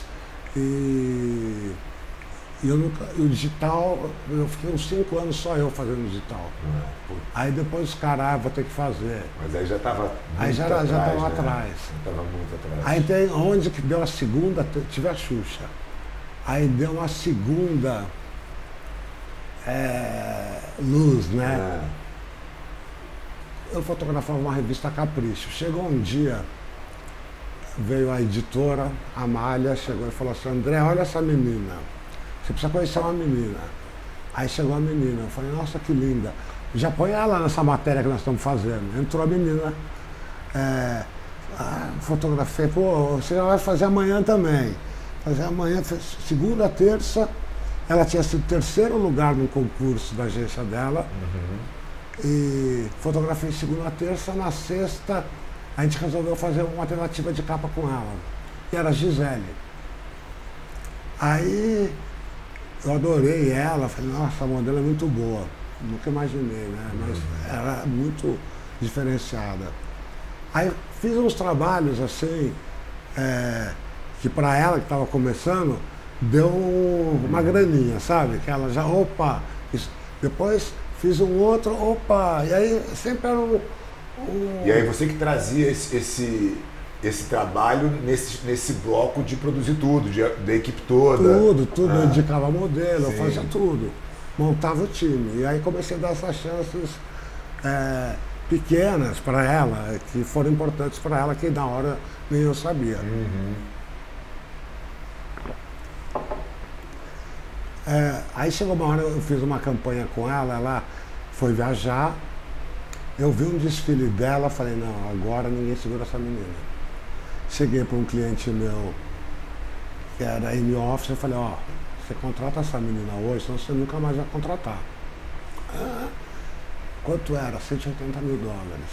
e, e eu nunca, e o digital, eu fiquei uns cinco anos só eu fazendo digital. Ah, aí depois os caras, ah, vou ter que fazer. Mas aí já estava Aí já atrás, já estava né? atrás. Estava muito atrás. Aí tem onde que deu a segunda, tive a Xuxa. Aí deu uma segunda é, luz, né? Ah. Eu fotografava uma revista Capricho. Chegou um dia, veio a editora, a Malha, chegou e falou assim, André, olha essa menina. Você precisa conhecer uma menina. Aí chegou a menina, eu falei, nossa, que linda. Já põe ela nessa matéria que nós estamos fazendo. Entrou a menina, é, ah, fotografei, pô, você já vai fazer amanhã também. Fazer amanhã, segunda, terça, ela tinha sido terceiro lugar no concurso da agência dela. Uhum. E fotografei segunda a terça, na sexta a gente resolveu fazer uma alternativa de capa com ela, que era a Gisele. Aí eu adorei ela, falei, nossa, a modelo é muito boa. Nunca imaginei, né? Mas era muito diferenciada. Aí fiz uns trabalhos assim, é, que para ela que estava começando, deu uma graninha, sabe? Que ela já, opa, isso. Depois fiz um outro, opa, e aí sempre era um... um... E aí você que trazia esse, esse, esse trabalho nesse, nesse bloco de produzir tudo, de, da equipe toda. Tudo, tudo, ah. eu indicava modelo, Sim. eu fazia tudo. Montava o time. E aí comecei a dar essas chances é, pequenas para ela, que foram importantes para ela, que na hora nem eu sabia. Uhum. É, aí chegou uma hora, eu fiz uma campanha com ela, ela foi viajar, eu vi um desfile dela, falei, não, agora ninguém segura essa menina. Cheguei para um cliente meu, que era in-office, eu falei, ó, você contrata essa menina hoje, senão você nunca mais vai contratar. Ah, quanto era? cento e oitenta mil dólares.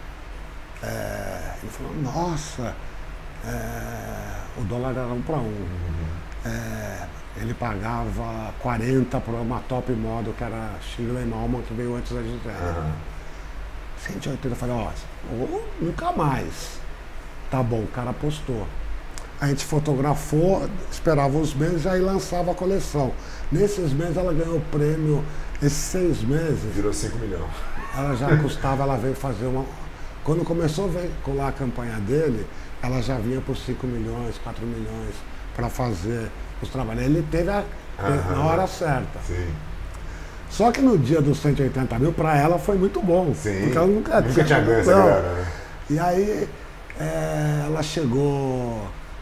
É, ele falou, nossa, é, o dólar era um para um. Uhum. É, ele pagava quarenta para uma top model, que era Shirley Malman, que veio antes da Gisele. Uhum. cento e oitenta, eu falei, ó, oh, nunca mais. Tá bom, o cara apostou. A gente fotografou, esperava uns meses e aí lançava a coleção. Nesses meses ela ganhou o prêmio, esses seis meses. Virou cinco milhões. Ela já custava, ela veio fazer uma. Quando começou a veicular a campanha dele, ela já vinha por cinco milhões, quatro milhões para fazer os trabalhos. Ele teve a, Aham, na hora certa. Sim. Só que no dia dos cento e oitenta mil, para ela foi muito bom. Sim. Porque ela nunca, nunca tinha ganho essa grana, né? E aí é, ela chegou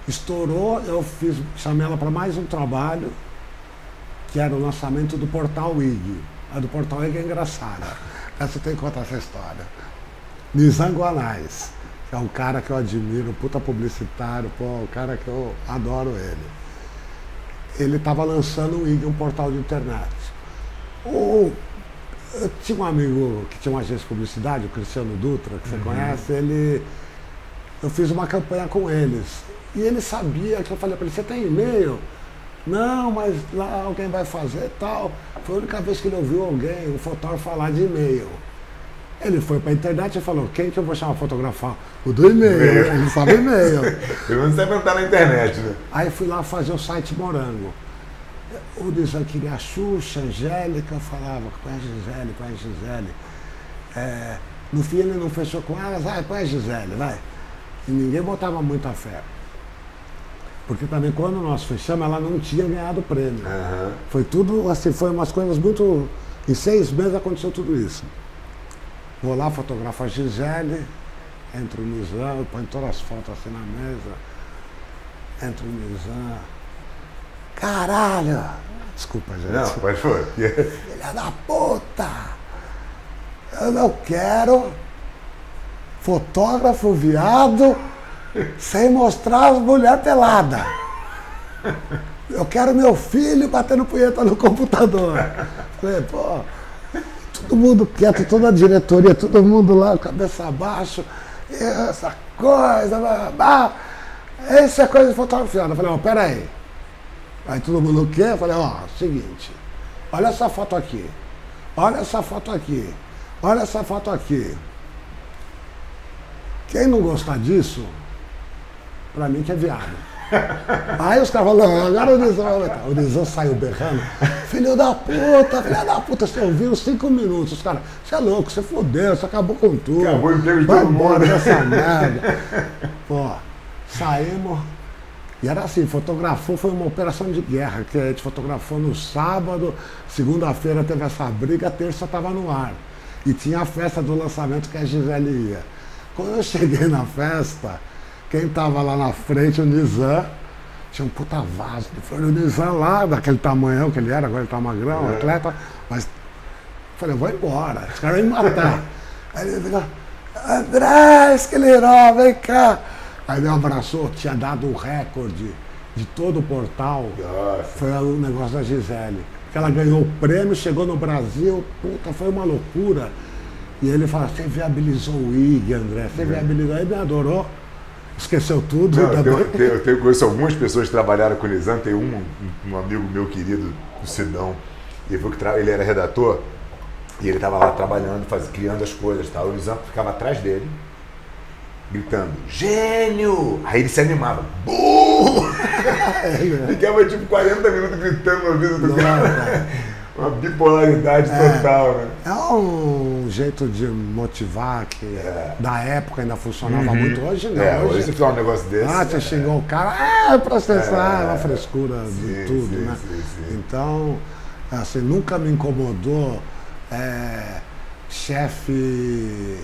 Estourou, eu fiz, chamei ela para mais um trabalho, que era o lançamento do Portal W I G. A do Portal W I G é engraçada. Essa tem que contar essa história. Nizam Guanais, que é um cara que eu admiro, puta publicitário, pô, um cara que eu adoro ele. Ele estava lançando o W I G, um portal de internet. O, eu tinha um amigo que tinha uma agência de publicidade, o Cristiano Dutra, que você uhum. conhece, ele, eu fiz uma campanha com eles. E ele sabia que eu falei para ele, você tem e-mail? Não, mas lá alguém vai fazer e tal. Foi a única vez que ele ouviu alguém, um fotógrafo, falar de e-mail. Ele foi para a internet e falou, quem que eu vou chamar para fotografar? O do e-mail, ele sabe e-mail. Pelo menos você vai estar na internet, né? Aí fui lá fazer o site Morango. O Nizam queria a Xuxa, Angélica, eu falava, põe a Gisele, põe a Gisele. É, no fim ele não fechou com elas, vai, põe a Gisele, vai. E ninguém botava muita fé. Porque também quando nós fechamos, ela não tinha ganhado o prêmio. Uhum. Foi tudo, assim, foi umas coisas muito... Em seis meses aconteceu tudo isso. Vou lá, fotografo a Gisele, entro o Nizam, põe todas as fotos assim na mesa. Entro o Nizam. Caralho! Desculpa, gente. Não, pode for. Filha da puta! Eu não quero fotógrafo viado sem mostrar as mulheres peladas. Eu quero meu filho batendo punheta no computador. Falei, pô, todo mundo quieto, toda a diretoria, todo mundo lá, cabeça abaixo, essa coisa, blá, blá. Essa é coisa de fotógrafo viado. Eu falei, ó, pera aí. Aí todo mundo quer, eu falei, ó, seguinte, olha essa foto aqui, olha essa foto aqui, olha essa foto aqui. Quem não gostar disso, pra mim que é viado. Aí os caras falam, não, agora o Nizam, o Nizam saiu berrando, filho da puta, filho da puta, você ouviu cinco minutos, os caras, você é louco, você fodeu, você acabou com tudo. Acabou o emprego de todo mundo. Dessa merda. Pô, saímos. E era assim, fotografou, foi uma operação de guerra, que a gente fotografou no sábado, segunda-feira teve essa briga, terça estava no ar. E tinha a festa do lançamento que a Gisele ia. Quando eu cheguei na festa, quem estava lá na frente, o Nizam, tinha um puta vaso de flor. O Nizam lá, daquele tamanhão que ele era, agora ele tá magrão, é. atleta, mas falei, eu vou embora, os caras iam me matar. Aí ele falou, André Esqueleró, vem cá. Aí me abraçou, tinha dado o recorde de todo o portal. Nossa. Foi o negócio da Gisele. Porque ela ganhou o prêmio, chegou no Brasil, puta, foi uma loucura. E ele falou, você viabilizou o I G, André, você viabilizou, ele me adorou, esqueceu tudo. Não, eu, tenho, eu, tenho, eu tenho, conheço algumas pessoas que trabalharam com o Nizam, tem um, um amigo meu querido, o Sidão, ele, foi que tra... ele era redator, e ele estava lá trabalhando, faz... criando as coisas, tá? O Nizam ficava atrás dele, gritando, gênio! Aí ele se animava, burro! Ficava tipo quarenta minutos gritando no ouvido do cara. Uma bipolaridade é, total, né? É um jeito de motivar que é. da época ainda funcionava uhum. muito. Hoje não. É, hoje você fizer um negócio desse. Ah, você é. xingou o cara, ah, processar, é uma frescura sim, de tudo, sim, né? Sim, sim. Então, assim, nunca me incomodou é, chefe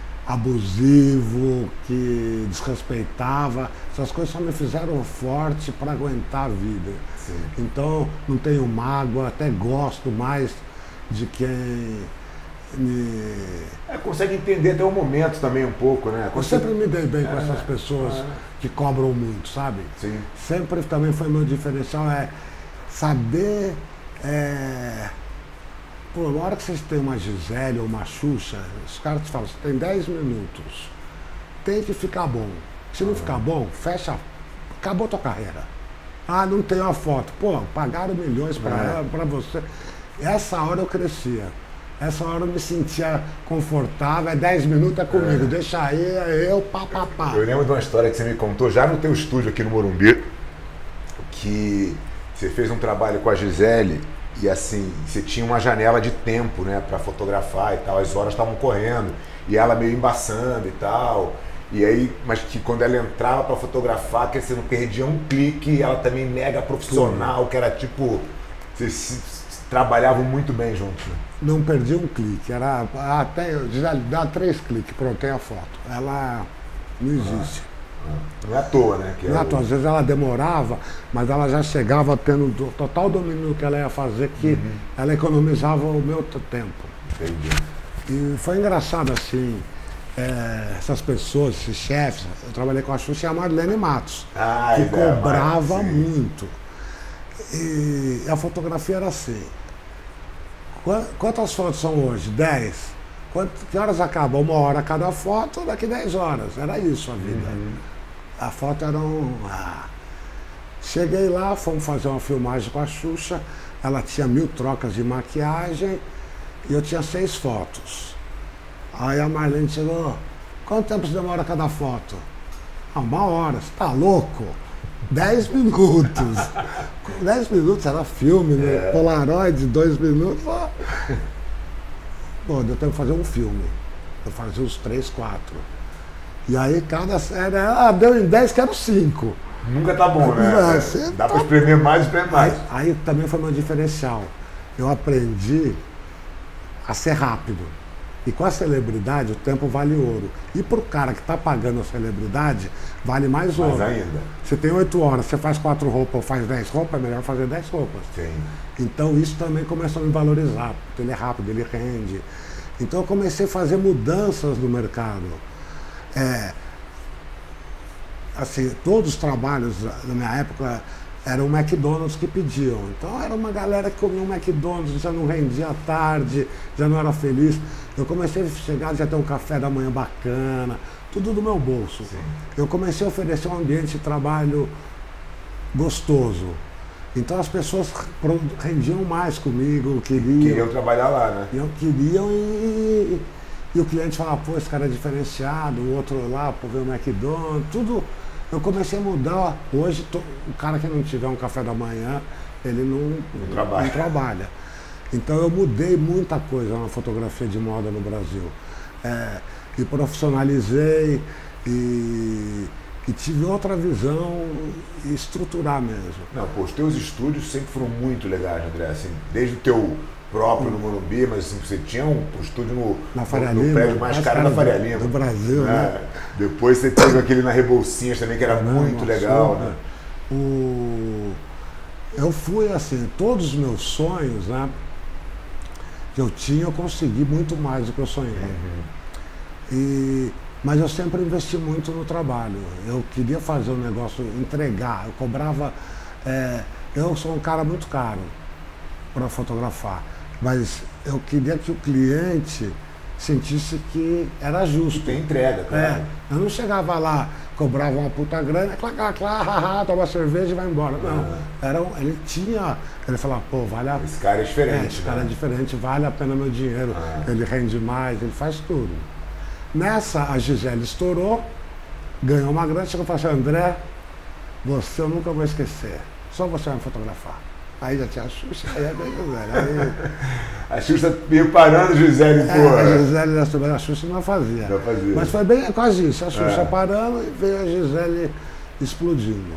abusivo, que desrespeitava, essas coisas só me fizeram forte para aguentar a vida. Sim. Então não tenho mágoa, até gosto mais de quem me... É, consegue entender até o momento também um pouco, né? Eu sempre me dei bem com é, essas pessoas é. que cobram muito, sabe? Sim. Sempre também foi meu diferencial, é saber... É... Pô, na hora que vocês têm uma Gisele ou uma Xuxa, os caras te falam, você tem dez minutos, tem que ficar bom. Se não uhum. ficar bom, fecha, acabou a tua carreira. Ah, não tem uma foto. Pô, pagaram milhões pra é. ela, pra você. Essa hora eu crescia. Essa hora eu me sentia confortável, é dez minutos é comigo, é. deixa aí, é eu, pá, pá, pá. Eu lembro de uma história que você me contou, já no teu estúdio aqui no Morumbi, que você fez um trabalho com a Gisele, e assim, você tinha uma janela de tempo, né, pra fotografar e tal, as horas estavam correndo, e ela meio embaçando e tal, e aí, mas que quando ela entrava pra fotografar, que você não perdia um clique, ela também mega profissional, que era tipo, vocês se, se, trabalhavam muito bem juntos. Né? Não perdi um clique, era até, já dá três cliques, pronto, tem a foto, ela não existe. Não é à toa, né? Que Não é à é toa. o... Às vezes ela demorava, mas ela já chegava tendo o total domínio do que ela ia fazer, que uhum. ela economizava o meu tempo. Entendi. E foi engraçado assim, é, essas pessoas, esses chefes, eu trabalhei com a Xuxa e a Marlene Matos, ah, que cobrava é, muito. E a fotografia era assim. Quantas fotos são hoje? Dez. Quanto, que horas acaba? Uma hora cada foto, daqui dez horas. Era isso a vida. Uhum. A foto era um... Ah. Cheguei lá, fomos fazer uma filmagem com a Xuxa. Ela tinha mil trocas de maquiagem e eu tinha seis fotos. Aí a Marlene chegou, quanto tempo demora cada foto? Ah, uma hora, você tá louco? Dez minutos. Dez minutos era filme, né? É. Polaroid, dois minutos. Pô, deu tempo de fazer um filme. Eu fazia uns três, quatro. E aí cada série, ah, deu em dez, quero cinco. Nunca tá bom, né? É, Dá tá... para espremer mais, espremer mais. Aí, aí também foi meu diferencial. Eu aprendi a ser rápido. E com a celebridade, o tempo vale ouro. E para o cara que está pagando a celebridade, vale mais ouro. Mais ainda. Você tem oito horas, você faz quatro roupas ou faz dez roupas, é melhor fazer dez roupas. Sim. Então isso também começou a me valorizar, porque ele é rápido, ele rende. Então eu comecei a fazer mudanças no mercado. É, assim, todos os trabalhos na minha época era o McDonald's que pediam. Então era uma galera que comia um McDonald's, já não rendia à tarde, já não era feliz. Eu comecei a chegar, já ter um café da manhã bacana, tudo do meu bolso. Sim. Eu comecei a oferecer um ambiente de trabalho gostoso. Então as pessoas rendiam mais comigo, queriam... Queriam trabalhar lá, né? Eu queriam e, e o cliente falava, pô, esse cara é diferenciado, o outro lá, pô, ver o McDonald's, tudo... Eu comecei a mudar. Hoje, tô, o cara que não tiver um café da manhã, ele não, não, trabalha. não trabalha. Então eu mudei muita coisa na fotografia de moda no Brasil. É, e profissionalizei e, e tive outra visão e estruturar mesmo. Não, pô, os teus estúdios sempre foram muito legais, André. Assim, desde o teu próprio no Morumbi, mas assim, você tinha um, um estúdio no, na Faria no, no prédio mais caro da Faria Lima. Do Brasil, né? né? Depois você teve aquele na Rebolsinhas também, que era Não, muito legal. Né? Né? O... Eu fui assim, todos os meus sonhos, né, que eu tinha, eu consegui muito mais do que eu sonhei. Uhum. E... Mas eu sempre investi muito no trabalho. Eu queria fazer um negócio, entregar. Eu cobrava... É... Eu sou um cara muito caro para fotografar, mas eu queria que o cliente sentisse que era justo. Que tem entrega, claro. É, eu não chegava lá, cobrava uma puta grana, clá, clá, clá, haha, toma cerveja e vai embora. Não, era, ele tinha, ele falava, pô, vale a pena. Esse cara é diferente. É, esse cara né? é diferente, vale a pena meu dinheiro, ah. ele rende mais, ele faz tudo. Nessa, a Gisele estourou, ganhou uma grana, chegou e falou assim, André, você eu nunca vou esquecer, só você vai me fotografar. Aí já tinha a Xuxa, aí é bem Gisele. Aí... A Xuxa meio parando, Gisele, pô. É, a Gisele, a Xuxa não fazia. Não fazia. Mas foi bem quase isso, a Xuxa é. parando e veio a Gisele explodindo.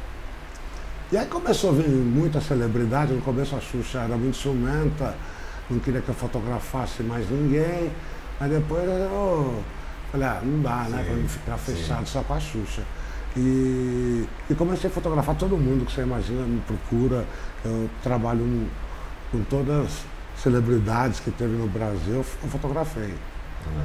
E aí começou a vir muita celebridade, no começo a Xuxa era muito ciumenta, não queria que eu fotografasse mais ninguém, mas depois eu falei, ah, não dá, né, para mim ficar fechado sim. só com a Xuxa. E, e comecei a fotografar todo mundo que você imagina, me procura. Eu trabalho no, com todas as celebridades que teve no Brasil, eu fotografei. Uhum.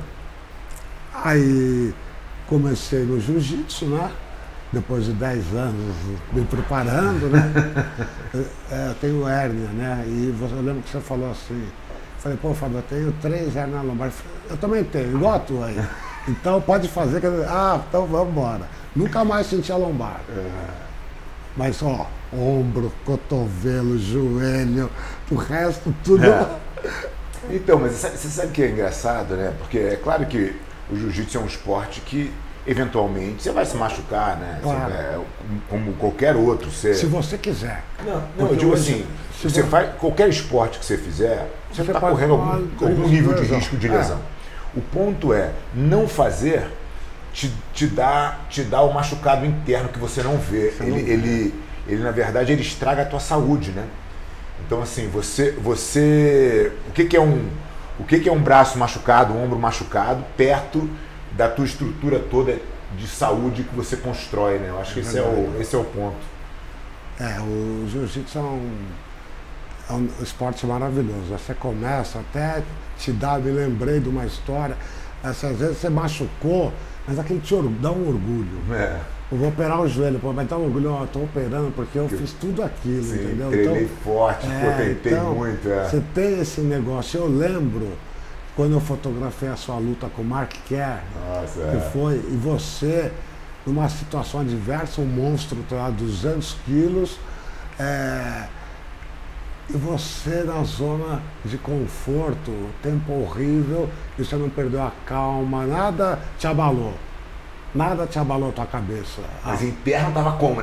Aí comecei no jiu-jitsu, né? Depois de dez anos me preparando, né? eu, é, eu tenho hérnia, né? E você, eu lembro que você falou assim, falei, pô, Fábio, eu tenho três hérnias lombar. Eu também tenho, igual a tua aí. Então pode fazer, que eu, ah, então vamos embora. Nunca mais senti a lombar. É. Mas, ó, ombro, cotovelo, joelho, o resto tudo. É. Então, mas você sabe o que é engraçado, né? Porque é claro que o jiu-jitsu é um esporte que, eventualmente, você vai se machucar, né? Claro. Você, é, como qualquer outro. Você... Se você quiser. Não, não eu digo assim, se você faz qualquer esporte que você fizer, você está correndo algum, algum nível de risco de lesão. É. O ponto é, não fazer... Te, te, dá, te dá o machucado interno que você não vê. Você ele, não vê. Ele, ele, na verdade, ele estraga a tua saúde, né? Então, assim, você... você o que, que, é, um, o que, que é um braço machucado, um ombro machucado, perto da tua estrutura toda de saúde que você constrói, né? Eu acho que esse é, o, esse é o ponto. É, o jiu-jitsu é um, é um esporte maravilhoso. Você começa, até te dá, me lembrei de uma história, assim, às vezes você machucou, mas aquele te dá um orgulho. É. Eu vou operar o joelho, pô, mas dá um orgulho, eu tô operando porque eu fiz tudo aquilo, Sim, entendeu? Treinei então, forte, é, pô, tentei então, muito. É. Você tem esse negócio. Eu lembro quando eu fotografei a sua luta com o Mark Kerr, Nossa, que é. foi, e você, numa situação adversa, um monstro, tá, duzentos quilos, é, e você na zona de conforto, tempo horrível, e você não perdeu a calma, nada te abalou. Nada te abalou a tua cabeça. Mas interno tava como?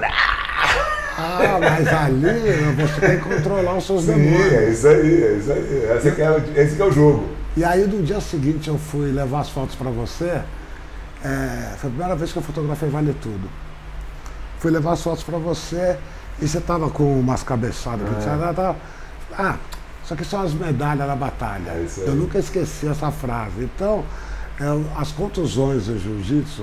Ah, mas ali você tem que controlar os seus Sim, demônios. é isso aí, é isso aí. Esse que é, o- esse que é o jogo. E aí no dia seguinte eu fui levar as fotos para você. É, foi a primeira vez que eu fotografei Vale Tudo. Fui levar as fotos para você e você tava com umas cabeçadas que É. você tava, ah, isso aqui são as medalhas da batalha. É isso aí. Eu nunca esqueci essa frase. Então, é, as contusões do jiu-jitsu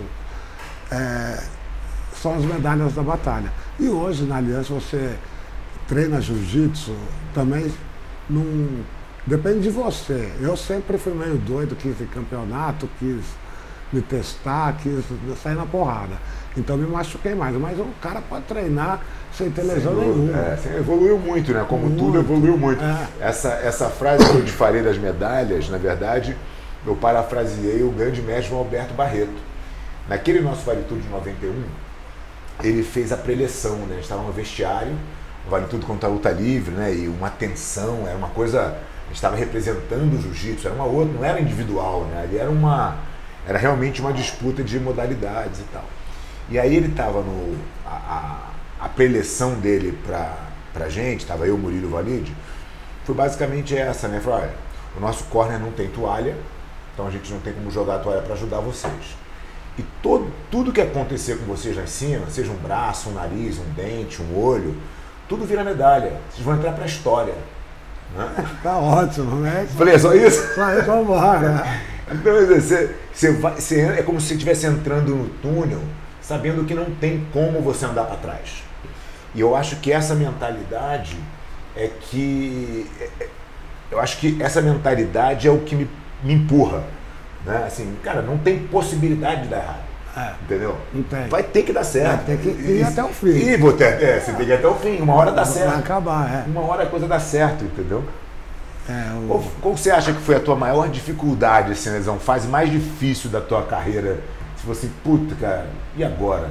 é, são as medalhas da batalha. E hoje na Aliança você treina jiu-jitsu também não depende de você. Eu sempre fui meio doido, quis ir campeonato, quis me testar, quis sair na porrada. Então me machuquei mais. Mas o cara pode treinar sem ter lesão Sem dúvida. nenhuma. É, você evoluiu muito, né? Como Muito. tudo evoluiu muito. É. Essa, essa frase que eu te falei das medalhas, na verdade, eu parafraseei o grande mestre Alberto Barreto. Naquele nosso Vale Tudo de noventa e um, ele fez a preleção, né? A gente estava no vestiário, o Vale Tudo contra a luta livre, né? E uma tensão, era uma coisa. A gente estava representando o jiu-jitsu, era uma outra, não era individual, né? Ali era uma. Era realmente uma disputa de modalidades e tal. E aí ele estava no. A, a, a preleção dele pra, pra gente, estava eu, Murilo e o Valide, foi basicamente essa, né? Falou, olha, o nosso corner não tem toalha, então a gente não tem como jogar a toalha para ajudar vocês. E todo, tudo que acontecer com vocês lá em cima, seja um braço, um nariz, um dente, um olho, tudo vira medalha. Vocês vão entrar para a história. Né? Tá ótimo, né? Falei, é só isso? Só isso, vamos embora. Então, você, você vai, você, é como se você estivesse entrando no túnel, sabendo que não tem como você andar para trás. E eu acho que essa mentalidade é que... É, eu acho que essa mentalidade é o que me, me empurra. Né? Assim, cara, não tem possibilidade de dar errado. É, Entendeu? não tem. Vai ter que dar certo. Vai ter que ir E- até o fim. E vou ter, é, você tem que ir até o fim. Uma hora dá Vai certo. acabar, é. Uma hora a coisa dá certo, entendeu? É, o- Qual, qual você acha que foi a tua maior dificuldade, assim, Nezão? Fase mais difícil da tua carreira? Se você, puta, cara, e agora?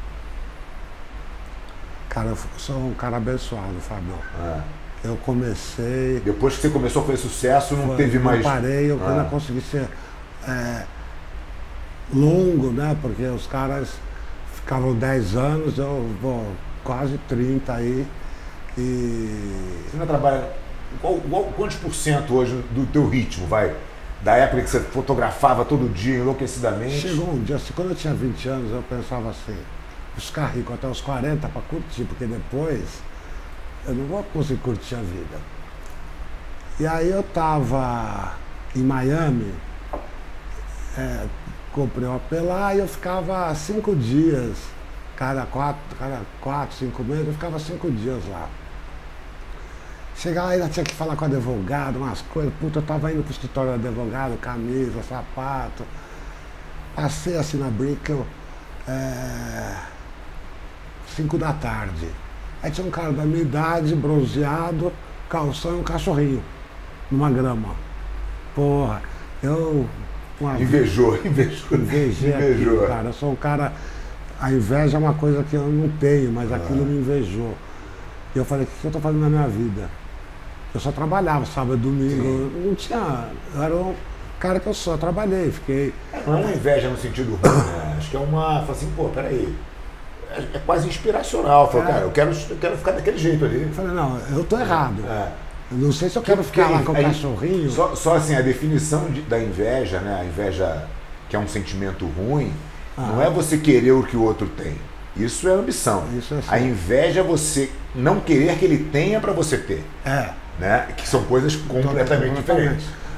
Cara, eu sou um cara abençoado, Fábio. Ah, Eu comecei. depois que você começou a fazer sucesso, não Foi, teve eu mais... parei, eu, quando Ah. eu consegui ser é, longo, né? Porque os caras ficavam dez anos, eu vou quase trinta aí. E Você ainda trabalha... Qual, qual, quantos por cento hoje do teu ritmo, vai? Da época que você fotografava todo dia, enlouquecidamente? chegou um dia, assim, quando eu tinha vinte anos, eu pensava assim, buscar rico até os quarenta para curtir, porque depois eu não vou conseguir curtir a vida. E aí eu tava em Miami, é, comprei um apê lá e eu ficava cinco dias, cada quatro, cada quatro, cinco meses, eu ficava cinco dias lá. Chegava lá, ainda tinha que falar com o advogado, umas coisas, puta, eu tava indo pro escritório do advogado, camisa, sapato. Passei assim na Brickell, é, cinco da tarde. Aí tinha um cara da minha idade, bronzeado, calção e um cachorrinho, numa grama. Porra, eu... Uma Invejou, invejou. invejei Invejou. aquilo, cara. Eu sou um cara... A inveja é uma coisa que eu não tenho, mas aquilo me invejou. E eu falei, o que eu tô fazendo na minha vida? Eu só trabalhava sábado, domingo, eu não tinha... Eu era um cara que eu só trabalhei, fiquei... Não é uma inveja no sentido ruim, né? Acho que é uma... Fala assim, pô, peraí. É, é quase inspiracional. Fala, É. cara, eu quero, eu quero ficar daquele jeito ali. Eu falei, não, eu tô errado. É. Eu não sei se eu quero ficar lá com o Aí, cachorrinho. Só, só assim, a definição de- da inveja, né? A inveja que é um sentimento ruim, não é você querer o que o outro tem. Isso é ambição. Isso é assim. A inveja é você não querer que ele tenha para você ter. É. Né? Que são coisas completamente Completamente. diferentes.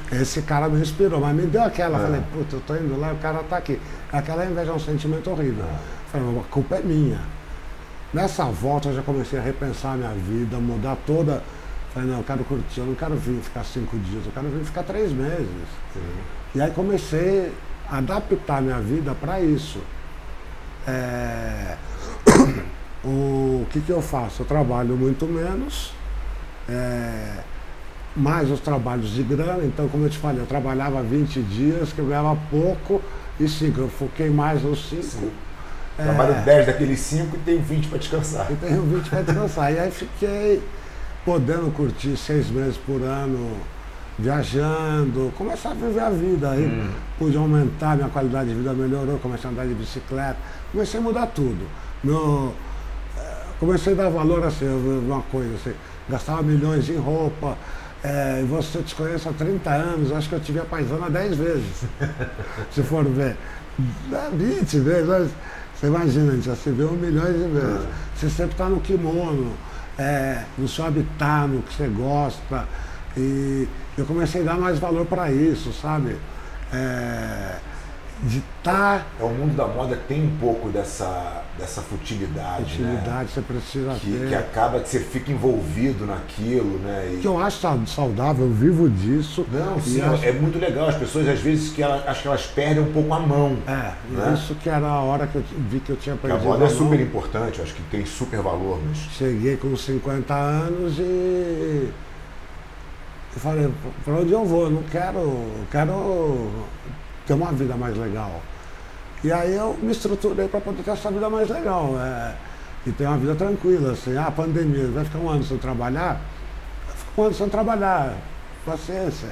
esse cara me inspirou, mas me deu aquela, É. falei, puta, eu tô indo lá e o cara tá aqui. Aquela inveja é um sentimento horrível. Falei, a culpa é minha. Nessa volta eu já comecei a repensar a minha vida, mudar toda. Falei, não, eu quero curtir, eu não quero vir ficar cinco dias, eu quero vir ficar três meses. Sim. E aí comecei a adaptar minha vida para isso. É... O que, que eu faço? Eu trabalho muito menos, é... mais os trabalhos de grana, então como eu te falei, eu trabalhava vinte dias, que eu ganhava pouco, e cinco, eu foquei mais nos cinco. Sim. É... Trabalho dez daqueles cinco e tem vinte para descansar. E tenho vinte para descansar. E aí fiquei podendo curtir seis meses por ano, viajando, começar a viver a vida. Aí Hum. pude aumentar, minha qualidade de vida melhorou, comecei a andar de bicicleta, comecei a mudar tudo. Meu, comecei a dar valor assim, uma coisa assim, gastava milhões em roupa, é, e você, eu te conheço há trinta anos, acho que eu tive a paisana dez vezes, se for ver. vinte vezes, mas você imagina, a gente já se viu milhões de vezes. Você sempre está no kimono, é, no seu habitat, no que você gosta. E eu comecei a dar mais valor para isso, sabe? É, de estar. É, o mundo da moda tem um pouco dessa, dessa futilidade, Utilidade, né? você precisa Que, ter. que acaba que você fica envolvido naquilo, né? E... Que eu acho saudável, eu vivo disso. Não, e sim, acho- é muito legal. As pessoas, às vezes, que elas, acho que elas perdem um pouco a mão. É, né? isso que era a hora que eu vi que eu tinha Porque a perdido. moda é a mão. super importante, eu acho que tem super valor, mas... Cheguei com cinquenta anos e. Eu falei, para onde eu vou? Eu não quero. Eu quero ter uma vida mais legal. E aí eu me estruturei para poder ter essa vida mais legal. É, e ter uma vida tranquila, assim, ah, pandemia, vai ficar um ano sem trabalhar? Fica um ano sem trabalhar, paciência.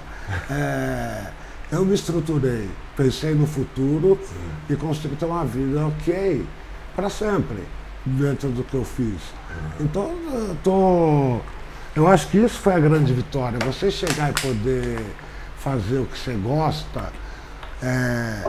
É, eu me estruturei, pensei no futuro Sim. e consegui ter uma vida ok para sempre, dentro do que eu fiz. Então eu tô. Eu acho que isso foi a grande vitória, você chegar e poder fazer o que você gosta. É,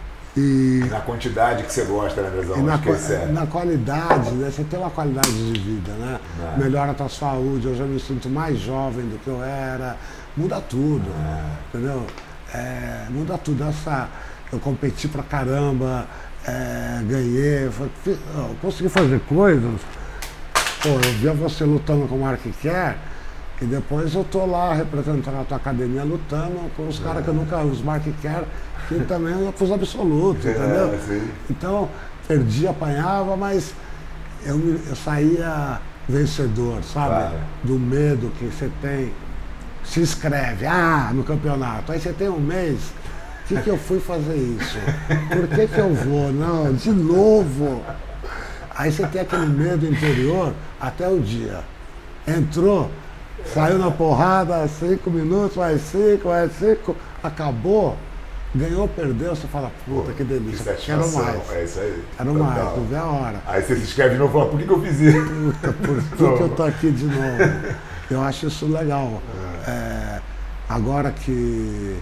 e Na quantidade que você gosta, né, Andrezão? e na, Acho que qua- esse é. na qualidade, né? Você tem uma qualidade de vida, né? É. Melhora a tua saúde, eu já me sinto mais jovem do que eu era, muda tudo, entendeu? É, muda tudo. Essa, eu competi pra caramba, é, ganhei, fa- fi- eu consegui fazer coisas. Pô, eu via você lutando com o Mark Kerr, e depois eu tô lá representando a tua academia lutando com os caras que eu nunca, os Mark Kerr, que também eu pus absoluto, entendeu? É, sim. Então, perdi, apanhava, mas eu, me- eu saía vencedor, sabe? Claro. Do medo que você tem. Se inscreve, ah, no campeonato. Aí você tem um mês, o que, que eu fui fazer isso? Por que, que eu vou? Não, de novo. Aí você tem aquele medo interior até o dia. Entrou, saiu na porrada, cinco minutos, mais cinco, mais cinco, acabou, ganhou, perdeu, você fala, puta, que delícia, Que quero satisfação. mais. É isso aí. Quero Total. mais, não vê a hora. Aí você se inscreve de novo e fala, por que, que eu fiz isso? Puta, por que, que eu tô aqui de novo? Eu acho isso legal. É, agora que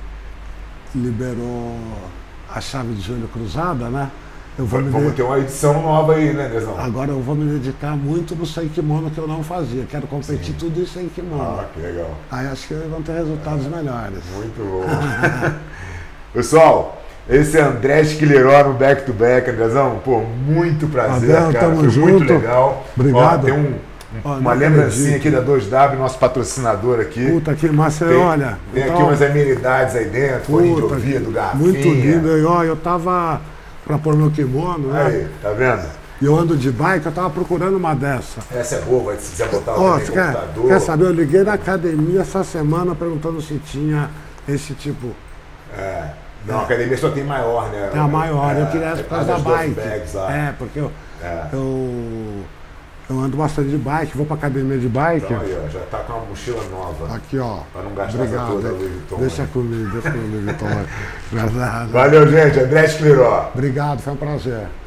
liberou a chave de joelho cruzada, né? Eu vou me Vamos de- ter uma edição nova aí, né, Andrezão? Agora eu vou me dedicar muito no sem kimono que eu não fazia. Quero competir tudo isso sem kimono. Ah, que legal. Aí acho que vão ter resultados melhores. Muito bom. Pessoal, esse é André Esquileró no Back to Back, Andrezão. Pô, muito prazer, Abel, cara. tamo Foi muito junto. legal. Obrigado. Ó, tem um, um- Ó, uma não lembrancinha acredito. aqui da dois W, nosso patrocinador aqui. Puta que massa, Tem, olha. tem então, aqui umas amenidades aí dentro, fone de puta, ouvido, garrafinha. muito lindo. E, ó, eu tava pra pôr meu kimono, né? Aí, tá vendo? E eu ando de bike, eu tava procurando uma dessa. Essa é boa, vai, se quiser botar Ó, também você no quer, computador. quer saber? Eu liguei na academia essa semana perguntando se tinha esse tipo. É. Não, a academia só tem maior, né? É a maior, É, eu queria essa é por causa da das duas bike. bags lá. É, porque eu, É. eu, eu ando bastante de bike, vou pra academia de bike. Então aí, ó, já tá com uma mochila nova. Aqui, ó. Pra não gastar essa toda, Louis Vuitton, Deixa né? comigo, deixa comigo, Louis Vuitton. Verdade. Valeu, gente. André Esquileró. Obrigado, foi um prazer.